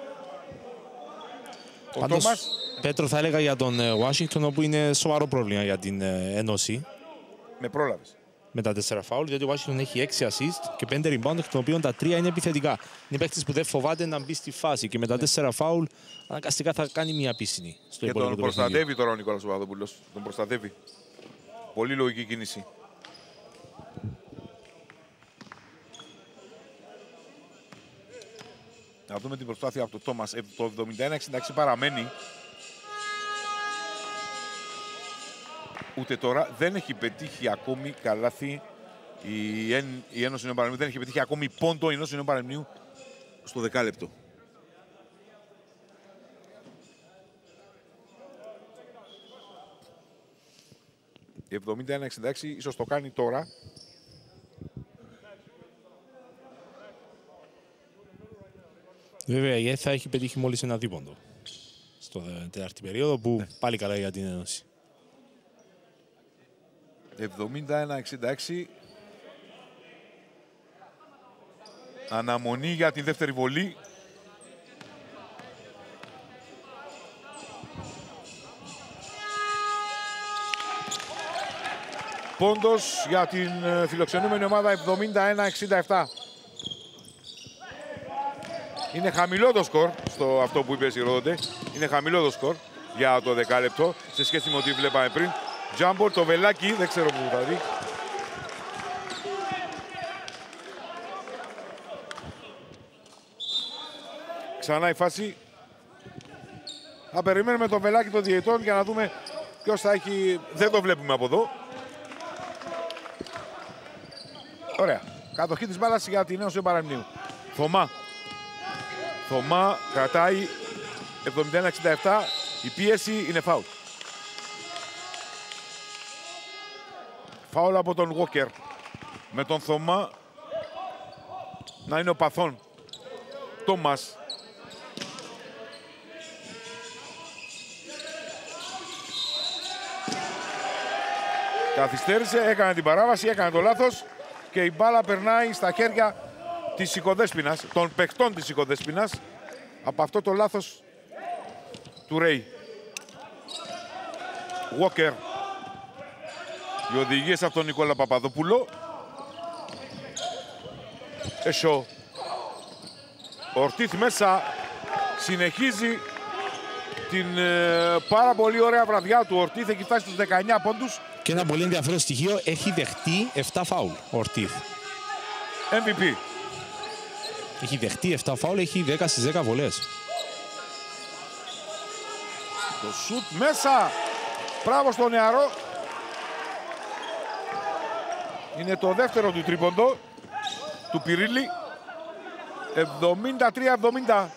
Ο Πάντως, Τόμας. Πέτρο, θα έλεγα για τον Washington, όπου είναι σοβαρό πρόβλημα για την Ένωση. Με πρόλαβες. Με τα τέσσερα φάουλ, διότι ο Washington έχει έξι assist και πέντε rebound, εκ των οποίων τα τρία είναι επιθετικά. Είναι παίκτης που δεν φοβάται να μπει στη φάση και με τα τέσσερα φάουλ αναγκαστικά θα κάνει μια πίσινη στο Και υπόλοιπο τον του προστατεύει παιχνιδιού. τώρα ο Νικόλας Παπαδόπουλος. Τον προστατεύει. Πολύ λογική κίνηση. Να δούμε την προσπάθεια από τον Τόμας. Το εβδομήντα ένα εξήντα έξι παραμένει. Ούτε τώρα δεν έχει πετύχει ακόμη καλάθι η, Εν, η Ένωση Νέου Παραλιμνίου. Δεν έχει πετύχει ακόμη πόντο η Ένωση Νέου Παραλιμνίου στο δεκάλεπτο. εβδομήντα ένα εξήντα έξι ίσως το κάνει τώρα. Βέβαια η ΕΘΑ έχει πετύχει μόλις ένα δίποντο στο τέταρτη περίοδο που ναι. Πάλι καλά για την Ένωση. εβδομήντα ένα εξήντα έξι. Αναμονή για τη δεύτερη βολή. Πόντος για την φιλοξενούμενη ομάδα εβδομήντα ένα εξήντα επτά. Είναι χαμηλό το σκορ, στο αυτό που είπες Ηρόδοντε. Είναι χαμηλό το σκορ για το δεκάλεπτο σε σχέση με ό,τι βλέπαμε πριν. Τζάμπορ, το βελάκι, δεν ξέρω που θα δει. Ξανά η φάση. Θα περιμένουμε το βελάκι των διαιτών για να δούμε ποιος θα έχει... Δεν το βλέπουμε από εδώ. Ωραία. Κατοχή της μπάλας για την Ένωση Παραμνίου. Θωμά. Θωμά κρατάει εβδομήντα ένα εξήντα επτά. Η πίεση είναι φάουλ. Φάουλ από τον Walker. Με τον Θωμά να είναι ο παθών. Τόμας. Καθυστέρησε, έκανε την παράβαση, έκανε το λάθος και η μπάλα περνάει στα χέρια της Οικοδέσποινας, των παιχτών της Οικοδέσποινας, από αυτό το λάθος του Ρέι. Walker. Οι οδηγίες από τον Νικόλα Παπαδόπουλο. Εσώ. Ορτίθ μέσα. Συνεχίζει την ε, πάρα πολύ ωραία βραδιά του. Ορτίθ έχει φτάσει στους δεκαεννιά πόντους. Και ένα πολύ ενδιαφέρον στοιχείο, έχει δεχτεί επτά φάουλ ο Ορτίθ. εμ βι πι. Έχει δεχτεί επτά φάουλ, έχει δέκα στις δέκα βολές. Το σουτ μέσα. Μπράβο στο νεαρό. Είναι το δεύτερο του τρίποντο του Πυρίλη. εβδομήντα τρία εβδομήντα.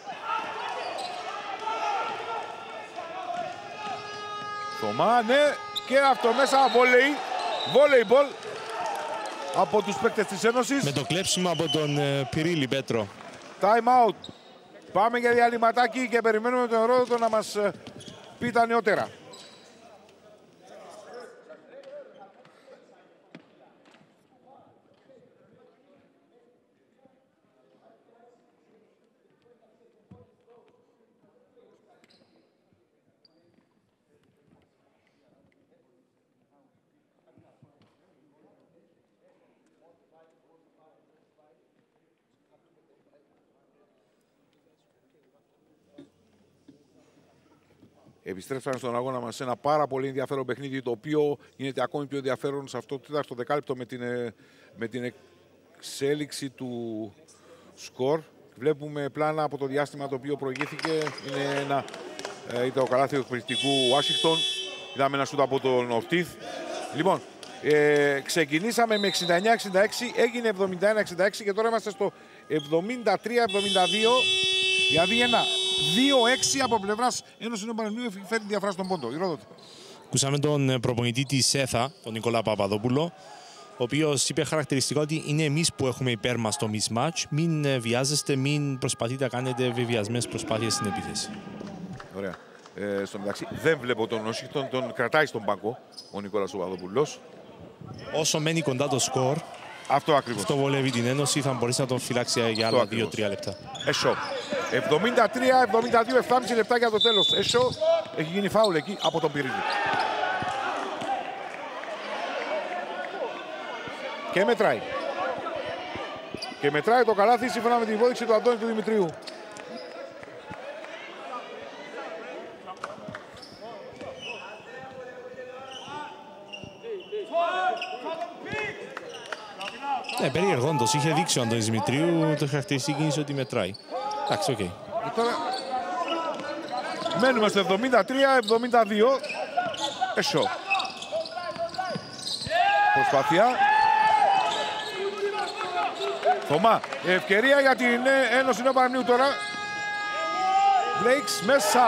Θωμά, ναι. Και αυτό μέσα, βόλεϊ. Βόλεϊμπολ από τους παίκτες της Ένωσης. Με το κλέψιμο από τον ε, Πυρίλη, Πέτρο. Time out. Πάμε για διαλυματάκι και περιμένουμε τον Ερόδοτο να μας ε, πει τα νεότερα. Επιστρέψαμε στον αγώνα μας σε ένα πάρα πολύ ενδιαφέρον παιχνίδι, το οποίο γίνεται ακόμη πιο ενδιαφέρον σε αυτό το τέταρτο δεκάλεπτο με την, με την εξέλιξη του σκορ. Βλέπουμε πλάνα από το διάστημα το οποίο προηγήθηκε. Είναι ένα, ήταν ο καλάθι του εκπληκτικού Ουάσιγκτον. Είδαμε ένα σούτ από τον Ορτίθ. Λοιπόν, ε, ξεκινήσαμε με εξήντα εννιά εξήντα έξι, έγινε εβδομήντα ένα εξήντα έξι και τώρα είμαστε στο εβδομήντα τρία εβδομήντα δύο. Δηλαδή ένα δύο έξι από πλευράς Ένωσης Νέου Πανελληνίου φέρνει διαφορά στον πόντο. Ηρόδοτη. Ακούσαμε τον προπονητή της ΕΘΑ, τον Νικόλα Παπαδόπουλο, ο οποίος είπε χαρακτηριστικά ότι είναι εμείς που έχουμε υπέρ μας το mismatch. Μην βιάζεστε, μην προσπαθείτε να κάνετε βεβαιασμένες προσπάθειες στην επίθεση. Ωραία. Ε, στο μεταξύ δεν βλέπω τον Ουάσιγκτον, τον κρατάει στον πάγκο ο Νικόλας Παπαδόπουλος. Όσο μένει κοντά το σκορ, αυτό ακριβώς. Αυτό βολεύει την Ένωση, θα μπορέσει να τον φυλάξει για άλλα δύο τρία λεπτά. Εσώ. εβδομήντα τρία εβδομήντα δύο, επτά και μισό λεπτά για το τέλος. Εσώ. Έχει γίνει φάουλ εκεί από τον Πυρίλη. Και μετράει. Και μετράει το καλάθι σύμφωνα με την υπόδειξη του Αντώνη του Δημητρίου. Ναι, περιεργόντως. Είχε δείξει ο Αντώνης Δημητρίου το χαρακτηριστική κίνηση ότι μετράει. Εντάξει, οκ. Okay. Τώρα μένουμε στο εβδομήντα τρία εβδομήντα δύο. Εσώ. Προσπάθεια. Θωμά. Ευκαιρία για την Ένωση Νέου Πανελληνίου τώρα. Μπλέικς μέσα.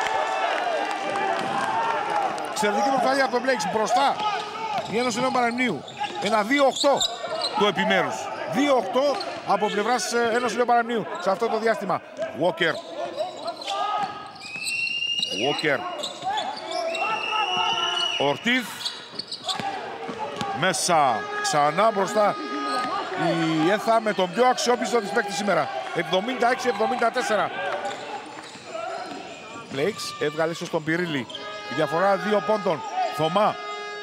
Εξαιρετική προσπάθεια από τον Μπλέικς. Μπροστά η Ένωση Νέου Πανελληνίου. Ένα δύο οκτώ του επιμέρους. δύο οκτώ από πλευράς Ένωσης Νέου Παραμνίου σε αυτό το διάστημα. Walker. Walker. Ορτίθ. Μέσα. Ξανά μπροστά η ΕΘΑ με τον πιο αξιόπιστο της παίκτη σήμερα. εβδομήντα έξι εβδομήντα τέσσερα. Πλέιξ έβγαλε ίσως τον Πυρίλη. Η διαφορά δύο πόντων. Θωμά.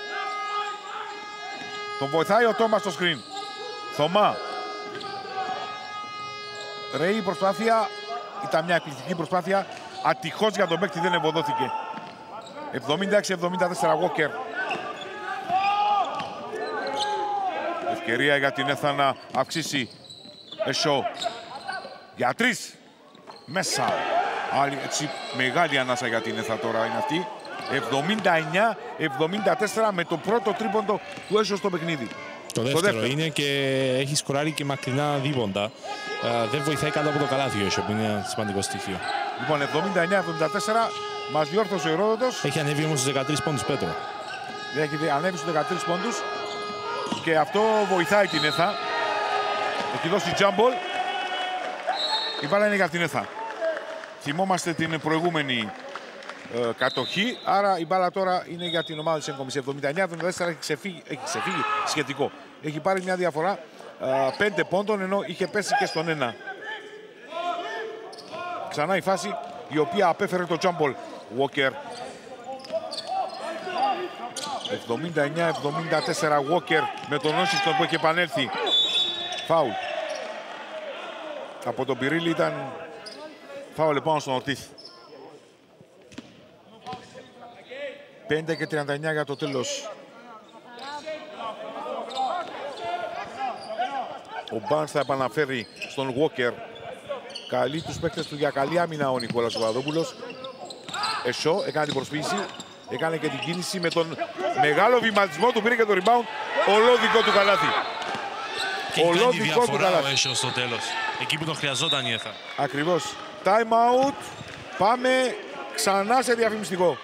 Τον βοηθάει ο Τόμας στο screen. Θωμά. Ρέι, η προσπάθεια ήταν μια εκπληκτική προσπάθεια. Ατυχώς για τον παίκτη δεν ευωδόθηκε. εβδομήντα έξι εβδομήντα τέσσερα Walker. Ευκαιρία για την ΕΘΑ να αυξήσει. Εσώ. Για τρεις. Μέσα. Άλλη, έτσι, μεγάλη ανάσα για την ΕΘΑ τώρα είναι αυτή. εβδομήντα εννιά εβδομήντα τέσσερα με το πρώτο τρίποντο του Έσω στο παιχνίδι. Το δεύτερο, δεύτερο είναι και έχει σκοράρει και μακρινά δίποντα. Uh, δεν βοηθάει κάτω από το καλάθι ο Έσω, που είναι ένα σημαντικό στοιχείο. Λοιπόν, εβδομήντα εννιά εβδομήντα τέσσερα μας διόρθωσε ο Ηρόδοτος. Έχει ανέβει όμως στους δεκατρείς πόντους, Πέτρο. Έχει ανέβει στους δεκατρείς πόντους και αυτό βοηθάει την ΕΘΑ. Έχει δώσει τζάμπολ. Η μπάλα είναι για την ΕΘΑ. Θυμόμαστε την προηγούμενη ε, κατοχή, άρα η μπάλα τώρα είναι για την ομάδα της Εγκομής. εβδομήντα εννιά εβδομήντα τέσσερα έχει ξεφύγει, έχει ξεφύγει σχετικό. Έχει πάρει μια διαφορά ε, πέντε πόντων, ενώ είχε πέσει και στον ένα. Ξανά η φάση η οποία απέφερε το τζάμπολ. Walker. εβδομήντα εννιά εβδομήντα τέσσερα Walker με τον Όσικτον που έχει επανέλθει. Φάουλ. Από τον Πυρίλη ήταν φάουλ επάνω στον Ορτίθ. πέντε και τριάντα εννιά για το τέλος. Ο Μπάνς θα επαναφέρει στον Walker. Καλεί τους παίκτες του για καλή άμυνα ο Νικόλας Παπαδόπουλος. Εσώ έκανε την προσποίηση, έκανε και την κίνηση με τον μεγάλο βηματισμό του, πήρε και το rebound. Ολόδικο του καλάθι. Και κάνει τη διαφορά ο Έσω στο τέλος. Εκεί που τον χρειαζόταν η ΕΘΑ. Ακριβώς. Time out. Πάμε ξανά σε διαφημιστικό.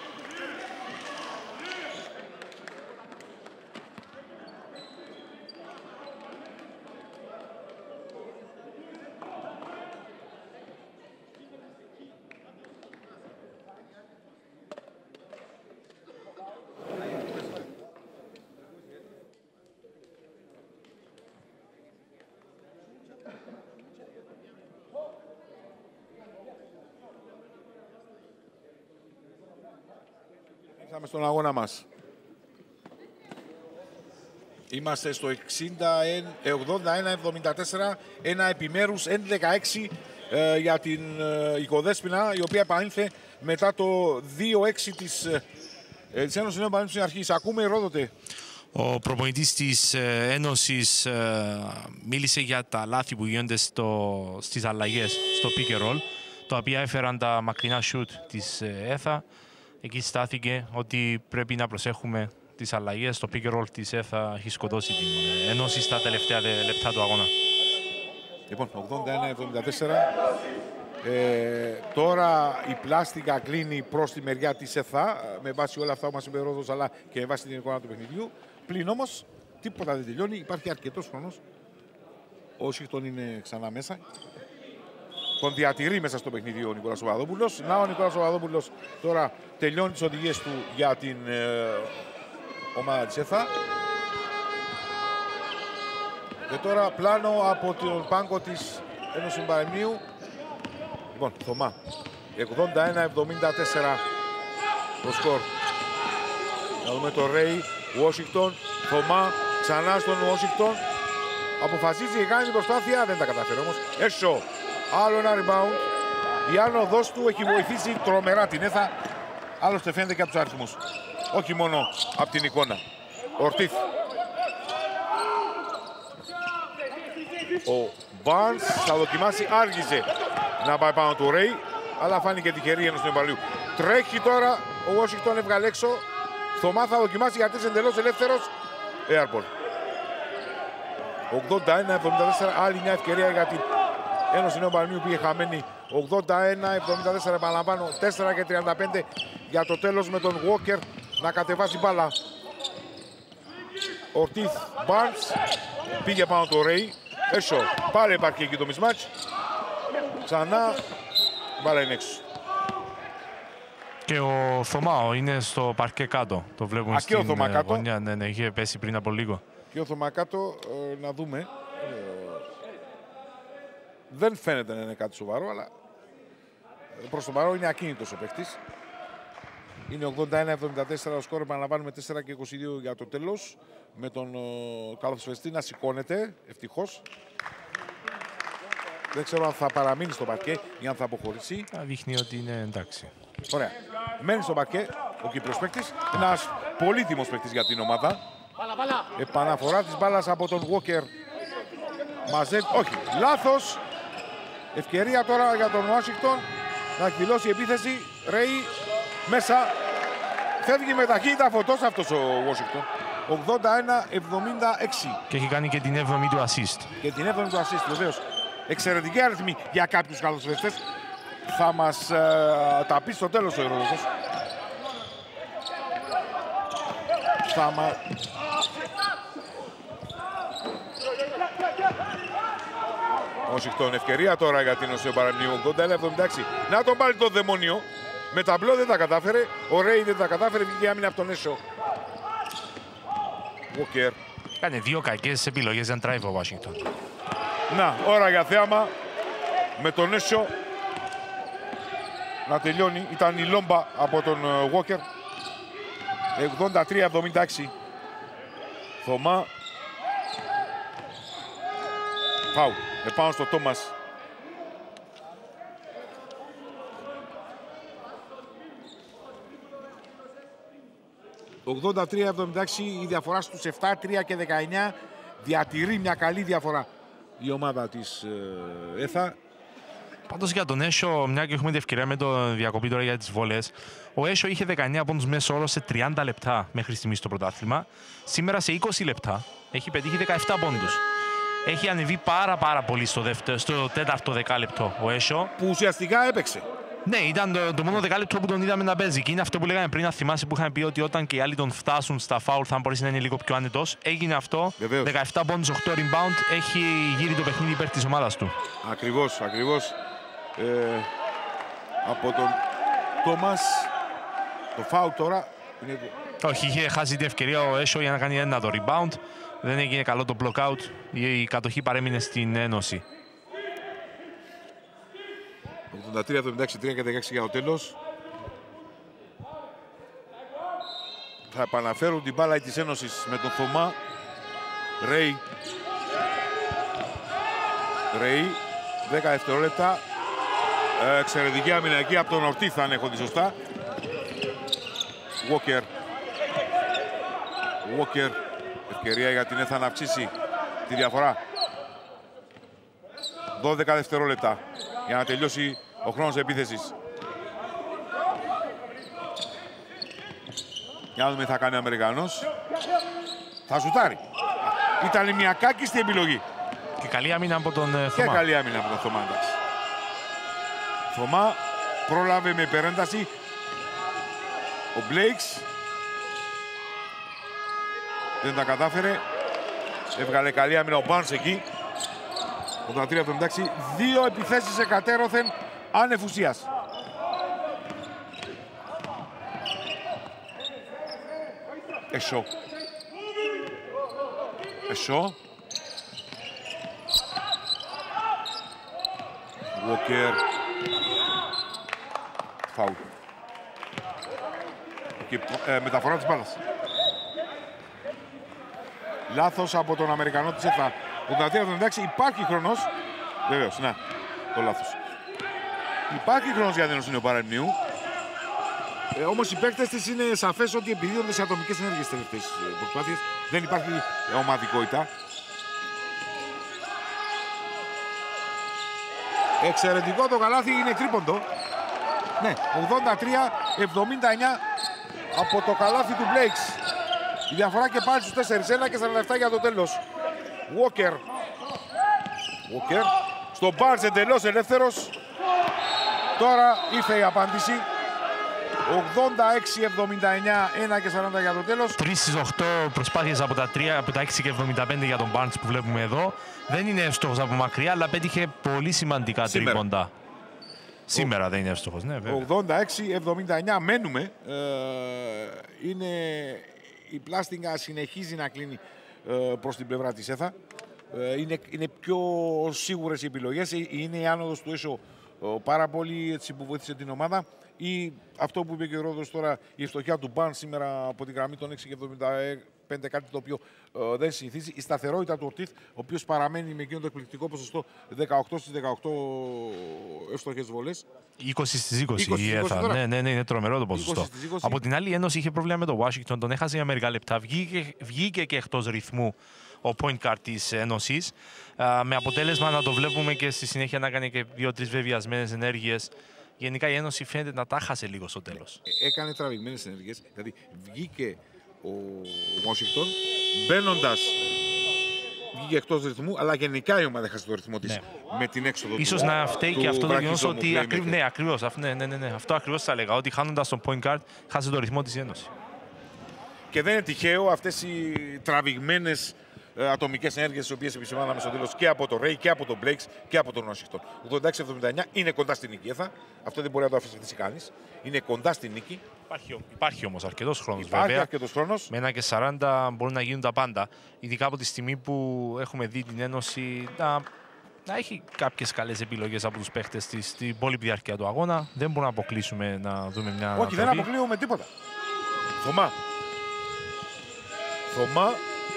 Ήρθαμε στον αγώνα μας. Είμαστε στο ογδόντα ένα εβδομήντα τέσσερα, ένα επιμέρους εν δεκαέξι ε, για την ε, Οικοδέσποινα, η οποία επανήλθε μετά το δύο έξι της, ε, της Ένωσης Νέου Παραμνίου στην αρχή. Ακούμε, Ηρόδοτε. Ο προπονητής της ε, Ένωσης ε, μίλησε για τα λάθη που γίνονται στο, στις αλλαγές στο pick and roll, τα οποία έφεραν τα μακρινά shoot της ε, ΕΘΑ. Εκεί στάθηκε ότι πρέπει να προσέχουμε τις αλλαγές. Το pick and roll της ΕΘΑ έχει σκοτώσει την Ένωση στα τελευταία λεπτά του αγώνα. Λοιπόν, ογδόντα ένα εβδομήντα τέσσερα. Ε, τώρα η πλάστικα κλείνει προς τη μεριά της ΕΘΑ, με βάση όλα αυτά που μας είπε ο Ρόδος, αλλά και με βάση την εικόνα του παιχνιδιού. Πλην όμως, τίποτα δεν τελειώνει. Υπάρχει αρκετός χρόνος. Ο Όσικτον είναι ξανά μέσα. Τον διατηρεί μέσα στο παιχνίδι ο Νικόλας Παπαδόπουλος. Να, ο Νικόλας Παπαδόπουλος τώρα τελειώνει τις οδηγίες του για την ε, ομάδα της ΕΘΑ. Και τώρα πλάνο από τον πάγκο της Ένωσης Παραμνίου. Λοιπόν, Θωμά. ογδόντα ένα εβδομήντα τέσσερα το σκορ. Να δούμε το Ρέι, Ουάσιγκτον, Θωμά, ξανά στον Ουάσιγκτον. Αποφασίζει και κάνει την προσπάθεια, δεν τα καταφέρει όμως. Έσω. Άλλο ένα rebound. Η άνοδος του έχει βοηθήσει τρομερά την ΕΘΑ. Άλλωστε φαίνεται και από τους αριθμούς. Όχι μόνο από την εικόνα. Ορτίθ. Ο Barnes θα δοκιμάσει, άργησε να πάει πάνω του Ρέι, αλλά φάνηκε τυχερή ενός του Νεοπαλίου. Τρέχει τώρα ο Washington, έβγαλε έξω. Θωμά θα δοκιμάσει γιατί είναι εντελώς ελεύθερος. Airball. ογδόντα ένα εβδομήντα τέσσερα, άλλη μια ευκαιρία για την Ένωση Νέου Παραμνίου που είχε χαμένη. ογδόντα ένα εβδομήντα τέσσερα, επαναλαμβάνω, τέσσερα και τριάντα πέντε για το τέλος, με τον Walker να κατεβάσει μπάλα. Ορτίθ, Barnes, πήγε πάνω το Ρέι, Έσο, πάλι υπάρχει εκεί το mismatch. Ξανά, μπάλα είναι έξω. Και ο Θωμάο είναι στο παρκέ κάτω. Το βλέπουμε. Α, στην και ο γωνιά. Ναι, ναι, είχε πέσει πριν από λίγο. Και ο Θωμακάτο, ε, να δούμε. Ε, δεν φαίνεται να είναι κάτι σοβαρό, αλλά προς το παρόν είναι ακίνητος ο παίκτης. Είναι ογδόντα ένα εβδομήντα τέσσερα ο σκόρ, επαναλαμβάνουμε τέσσερα και είκοσι δύο για το τέλος. Με τον ε, καλαθοσφαιριστή να σηκώνεται, ευτυχώς. Δεν ξέρω αν θα παραμείνει στο παρκέ ή αν θα αποχωρήσει. Θα δείχνει ότι είναι εντάξει. Ωραία. Μένει στο παρκέ ο Κύπριος παίκτης. Ένας πολύτιμος παίκτης για την ομάδα. Επαναφορά της μπάλας από τον Walker. Μαζεύει. Όχι, λάθος. Ευκαιρία τώρα για τον Ουάσιγκτον να εκδηλώσει επίθεση. Ρέι μέσα. Φεύγει με ταχύτητα φωτός αυτός ο Ουάσιγκτον. ογδόντα ένα εβδομήντα έξι. Και έχει κάνει και την έβδομη του assist. Και την έβδομη του assist, βεβαίως. Εξαιρετική αριθμή για κάποιους καλαθοσφαιριστές. Θα μας ε, τα πει στο τέλος ο Ηρωδικός. Θα μα... Ουάσιγκτον, ευκαιρία τώρα για την Οσιο Παραμνίου. ογδόντα ένα εβδομήντα έξι. Να τον πάρει το δαιμόνιο. Με ταμπλό δεν τα κατάφερε. Ο Ρέι δεν τα κατάφερε. Βγήκε άμυνα από τον Έσο. Walker. Κάνε δύο κακές επιλογές για drive ο Ουάσιγκτον. Να, ώρα για θέαμα. Με τον Έσο να τελειώνει. Ήταν η λόμπα από τον Walker. ογδόντα τρία εβδομήντα έξι. Θωμά. Φάουλ. Επάνω στο Τόμας. ογδόντα τρία εβδομήντα έξι, η διαφορά στους επτά, τρία και δεκαεννιά. Διατηρεί μια καλή διαφορά η ομάδα της ε, ΕΘΑ. Πάντως για τον Έσο, μια και έχουμε την ευκαιρία με το διακοπή τώρα για τις βόλες, ο Έσο είχε δεκαεννέα πόντους μέσο όρο σε τριάντα λεπτά μέχρι στιγμής στο πρωτάθλημα. Σήμερα σε είκοσι λεπτά έχει πετύχει δεκαεπτά πόντους. Έχει ανεβεί πάρα πάρα πολύ στο, δεύτερο, στο τέταρτο δεκάλεπτο ο Έσο. Που ουσιαστικά έπαιξε. Ναι, ήταν το, το μόνο δεκάλεπτο που τον είδαμε να παίζει. Και είναι αυτό που λέγαμε πριν, να θυμάσαι, που είχαμε πει ότι όταν και οι άλλοι τον φτάσουν στα φάουλ θα μπορέσει να είναι λίγο πιο άνετος. Έγινε αυτό. Βεβαίως. δεκαεπτά πόντους, οκτώ rebound. Έχει γύρει το παιχνίδι υπέρ της ομάδας του. Ακριβώς, ακριβώς. Ε, από τον Τόμας. Το φάουλ τώρα. Είναι... Όχι, είχε χάσει την ευκαιρία ο Έσο για να κάνει ένα το rebound. Δεν έγινε καλό το block out. Η κατοχή παρέμεινε στην Ένωση. ογδόντα τρία εβδομήντα έξι, τρία και δεκαέξι για το τέλος. Θα επαναφέρουν την μπάλα της Ένωσης με τον Θωμά. Ρέι. Ρέι. δέκα δευτερόλεπτα. Ε, εξαιρετική αμυνακή από τον Ορτίθ, αν έχω δει σωστά. Walker. Walker. Ευκαιρία για την ΕΘΑ να αυξήσει τη διαφορά. δώδεκα δευτερόλεπτα για να τελειώσει ο χρόνος επίθεσης. Για να δούμε τι θα κάνει ο Αμερικανός. Θα σουτάρει. Ήταν μια κάκιστη επιλογή. Και καλή άμυνα από τον Θωμά. Και καλή άμυνα από τον Θωμά. Θωμά πρόλαβε με υπερένταση. Ο Μπλέικς δεν τα κατάφερε. Έβγαλε καλή άμυνα ο Μπάνς εκεί. ογδόντα τρία εβδομήντα έξι. Δύο επιθέσεις εκατέρωθεν άνευ ουσίας. Εσώ. Εσώ. Walker. Φάουλ. Και ε, μεταφορά της μπάλας. Λάθος από τον Αμερικανό της ΕΘΑ. ογδόντα τρία εβδομήντα έξι. Υπάρχει χρόνος. Βεβαίως, ναι. Το λάθος. Υπάρχει χρόνος για την Οσιο Παραμνίου. Ε, όμως οι παίκτες της είναι σαφές ότι επιδίδονται σε ατομικές ενέργειες τελευταίες προσπάθειες. Δεν υπάρχει ομαδικότητα. Εξαιρετικό το καλάθι, είναι τρίποντο. Ναι, ογδόντα τρία εβδομήντα εννιά από το καλάθι του Μπλέικς. Η διαφορά και πάλι στους τέσσερα ένα και σαράντα επτά για το τέλος. Walker. Walker. Στο Barnes εντελώς ελεύθερος. Τώρα ήρθε η απάντηση. ογδόντα έξι εβδομήντα εννιά, ένα και σαράντα για το τέλος. τρεις στις οκτώ προσπάθειες από τα, τρία, από τα έξι και εβδομήντα πέντε για τον Barnes που βλέπουμε εδώ. Δεν είναι εύστοχος από μακριά, αλλά πέτυχε πολύ σημαντικά τρίποντα. Σήμερα Ο... δεν είναι εύστοχος, ναι, βέβαια. ογδόντα έξι εβδομήντα εννιά μένουμε. Ε, είναι... Η Πλάστιγκα συνεχίζει να κλείνει ε, προς την πλευρά της ΕΘΑ. Ε, είναι, είναι πιο σίγουρες οι επιλογές. Είναι η άνοδος του έσω ε, πάρα πολύ έτσι, που βοήθησε την ομάδα. Ή αυτό που είπε και ο Ρόδος τώρα, η ευστοχία του Μπαν σήμερα από την γραμμή των έξι και εβδομήντα πέντε, κάτι το οποίο ε, δεν συνηθίζει. Η σταθερότητα του Ορτίθ, ο οποίος παραμένει με εκείνο το εκπληκτικό ποσοστό δεκαοκτώ στις δεκαοκτώ εύστοχες βολές. είκοσι στις είκοσι η ΕΘΑ. Ναι, ναι, ναι, είναι τρομερό το ποσοστό. Από την άλλη, η Ένωση είχε πρόβλημα με το Washington, τον έχασε για μερικά λεπτά. Βγήκε, βγήκε και εκτός ρυθμού ο point guard της Ένωσης. Με αποτέλεσμα να το βλέπουμε και στη συνέχεια να κάνει και δύο-τρεις βεβαιασμένες ενέργειες. Γενικά η Ένωση φαίνεται να τα χάσε λίγο στο τέλος. Έκανε τραβηγμένες ενέργειες. Δηλαδή βγήκε ο Washington μπαίνοντας. Βγήκε εκτός ρυθμού, αλλά γενικά η ομάδα έχασε το ρυθμό της, ναι, με την έξοδο. Ίσως του, να φταίει και αυτό το γεγονός ότι. Ακρι... Ναι, ακριβώς. Ναι, ναι, ναι, ναι. Αυτό ακριβώς θα έλεγα. Ότι χάνοντας τον point guard, χάσε το ρυθμό της Ένωση. Και δεν είναι τυχαίο αυτές οι τραβηγμένες ε, ατομικές ενέργειες, τις οποίες επισημάναμε στο τέλος και από τον Ρέι και από τον Μπλέικς και από τον Washington. ογδόντα έξι εβδομήντα εννιά είναι κοντά στην νίκη. Έθα. Αυτό δεν μπορεί να το αφισβητήσει κανείς. Είναι κοντά στην νίκη. Υπάρχει, υπάρχει όμως αρκετός χρόνος. Υπάρχει βέβαια. αρκετός χρόνος. Με ένα και σαράντα μπορούν να γίνουν τα πάντα. Ειδικά από τη στιγμή που έχουμε δει την Ένωση να, να έχει κάποιες καλές επιλογές από τους παίχτες της στην υπόλοιπη διάρκεια του αγώνα. Δεν μπορούμε να αποκλείσουμε να δούμε μια. Όχι, ανατολή. Δεν αποκλείουμε τίποτα. Θωμά. Θωμά.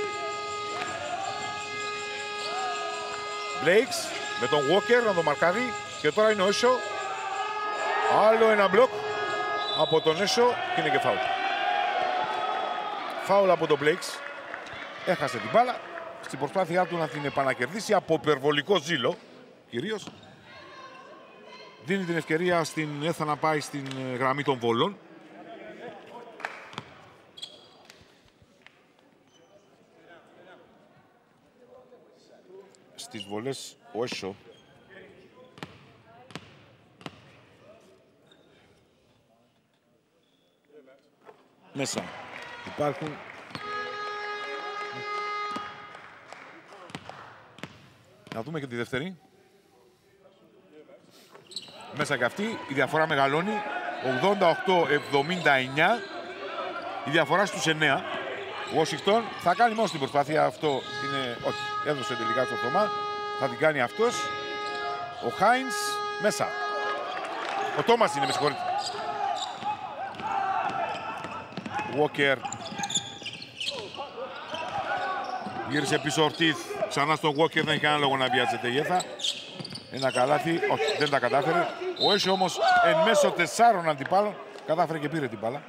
Μπλέικς με τον Walker να τον μαρκάρει. Και τώρα είναι ο Έσο. Άλλο ένα μπλοκ από τον Έσο και είναι και φάουλ. Φάουλ από τον Μπλέικς. Έχασε την μπάλα στην προσπάθειά του να την επανακερδίσει από υπερβολικό ζήλο. Κυρίως δίνει την ευκαιρία στην ΕΘΑ να πάει στην γραμμή των βολών. Στις βολές ο Έσο. Μέσα υπάρχουν να δούμε και τη δεύτερη. Μέσα και αυτή η διαφορά μεγαλώνει. ογδόντα οκτώ εβδομήντα εννιά. Η διαφορά στους εννέα. Ο Washington θα κάνει μόνο την προσπάθεια. Αυτό είναι. Όχι, έδωσε τελικά στο Θωμά. Θα την κάνει αυτός. Ο Χάινς μέσα. Ο Τόμας είναι, με συγχωρείτε. Walker. Γύρισε πίσω ο Ορτίθ. Ξανά στον Walker, δεν έχει κανένα λόγο να βιάζεται η ΕΘΑ. Ένα καλάθι. Όχι, δεν τα κατάφερε. Ο Έσο όμως εν μέσω τεσσάρων αντιπάλων κατάφερε και πήρε την μπάλα.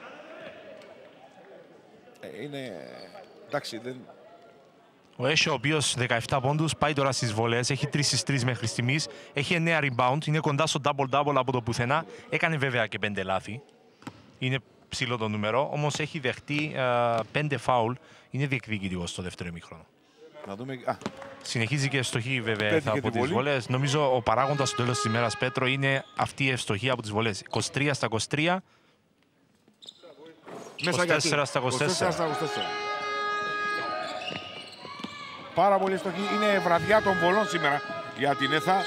Ε, είναι. Εντάξει, δεν. Ο Έσο, ο οποίος δεκαεπτά πόντους, πάει τώρα στις βολές. Έχει τρεις στις τρεις μέχρι στιγμής. Έχει εννέα rebound. Είναι κοντά στο double-double από το πουθενά. Έκανε βέβαια και πέντε λάθη. Είναι ψηλό το νούμερο. Όμως έχει δεχτεί uh, πέντε φάουλ. Είναι διεκδικητικός στο δεύτερο ημίχρονο. Να δούμε. Α. Συνεχίζει και ευστοχή βέβαια θα, από τις βολές. Νομίζω ο παράγοντας στο τέλος της ημέρας, Πέτρο, είναι αυτή η ευστοχή από τις βολές. είκοσι τρία στα είκοσι τρία. Μέσα είκοσι τέσσερα στα είκοσι τέσσερα. Πάρα πολύ ευστοχή. Είναι βραδιά των βολών σήμερα για την ΕΘΑ.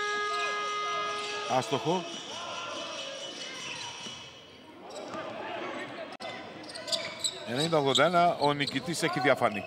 Άστοχο. ενενήντα ογδόντα ένα. Ο νικητής έχει διαφανεί.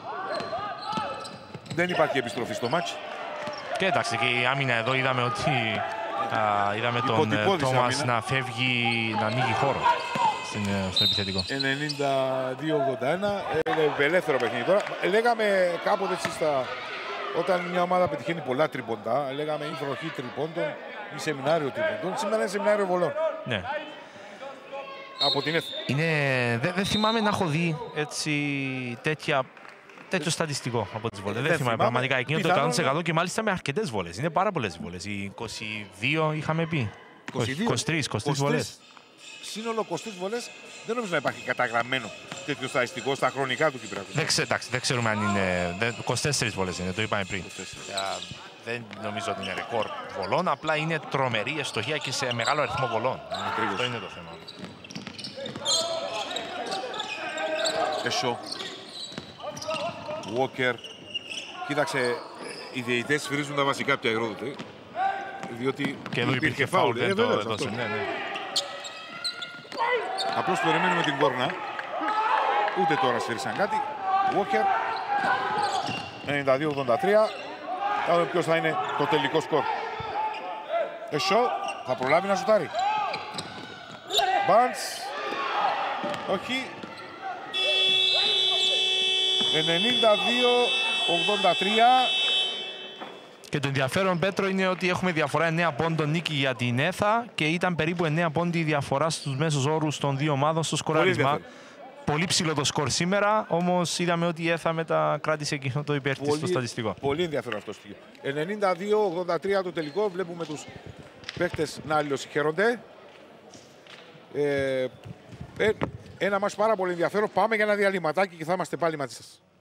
Δεν υπάρχει επιστροφή στο μάτς. Και εντάξει, και η άμυνα εδώ είδαμε ότι α, είδαμε τον Τόμας να φεύγει, να ανοίγει χώρο στην, στο επιθετικό. ενενήντα δύο ογδόντα ένα. Είναι ελεύθερο παιχνίδι τώρα. Λέγαμε κάποτε έτσι στα... όταν μια ομάδα πετυχαίνει πολλά τριποντά, λέγαμε ή βροχή τριπώντων ή σεμινάριο τριποντών. Σήμερα είναι σεμινάριο βολών. Ναι. Από την ΕΘ. Είναι... Δεν δε θυμάμαι να έχω δει έτσι τέτοια... τέτοιο στατιστικό από τις βολές. Δεν, δεν θυμάμαι πραγματικά. Εκείνο το εκατό τοις εκατό και μάλιστα με αρκετές βολές. Είναι πάρα πολλές βολές. Οι είκοσι δύο είχαμε πει. είκοσι τρεις, είκοσι τρεις βολές. Σύνολο είκοσι τρεις βολές. Δεν νομίζω να υπάρχει καταγραμμένο τέτοιο στατιστικό στα χρονικά του Κυπριακού. Δεν, ξε, εντάξει, δεν ξέρουμε αν είναι. είκοσι τέσσερις βολές είναι, το είπαμε πριν. Uh, δεν νομίζω ότι είναι ρεκόρ βολών. Απλά είναι τρομερή ευστοχία και σε μεγάλο αριθμό βολών. Ακριβώς. Αυτό είναι το θέμα. Εσό. Walker. Κοίταξε, οι διαιτητές σφυρίζουν τα βασικά πια Ηρόδοτη. Διότι και εδώ υπήρχε φάουλ, δεν ε, το βέβαιως, έδωσε. Ναι, ναι. Απλώς περιμένουμε την κόρνα. Ούτε τώρα σφύρισαν κάτι. Walker. ενενήντα δύο ογδόντα τρία. Θα δούμε ποιος θα είναι το τελικό σκορ. Εσό θα προλάβει να σουτάρει. Μπάντς. Όχι. ενενήντα δύο ογδόντα τρία. Και το ενδιαφέρον, Πέτρο, είναι ότι έχουμε διαφορά εννέα πόντων νίκη για την ΕΘΑ και ήταν περίπου εννέα πόντοι η διαφορά στους μέσους όρους των δύο ομάδων στο σκοράρισμα. Πολύ, πολύ ψηλό το σκορ σήμερα, όμως είδαμε ότι η ΕΘΑ μετά κράτησε εκείνο το υπέρ της στο στατιστικό. Πολύ ενδιαφέρον αυτό το στοιχείο. ενενήντα δύο ογδόντα τρία το τελικό. Βλέπουμε τους παίκτες να αλληλοσυγχαίρονται. Ε, ε, ένα μας πάρα πολύ ενδιαφέρον. Πάμε για ένα διαλυματάκι και θα είμαστε πάλι μαζί σας.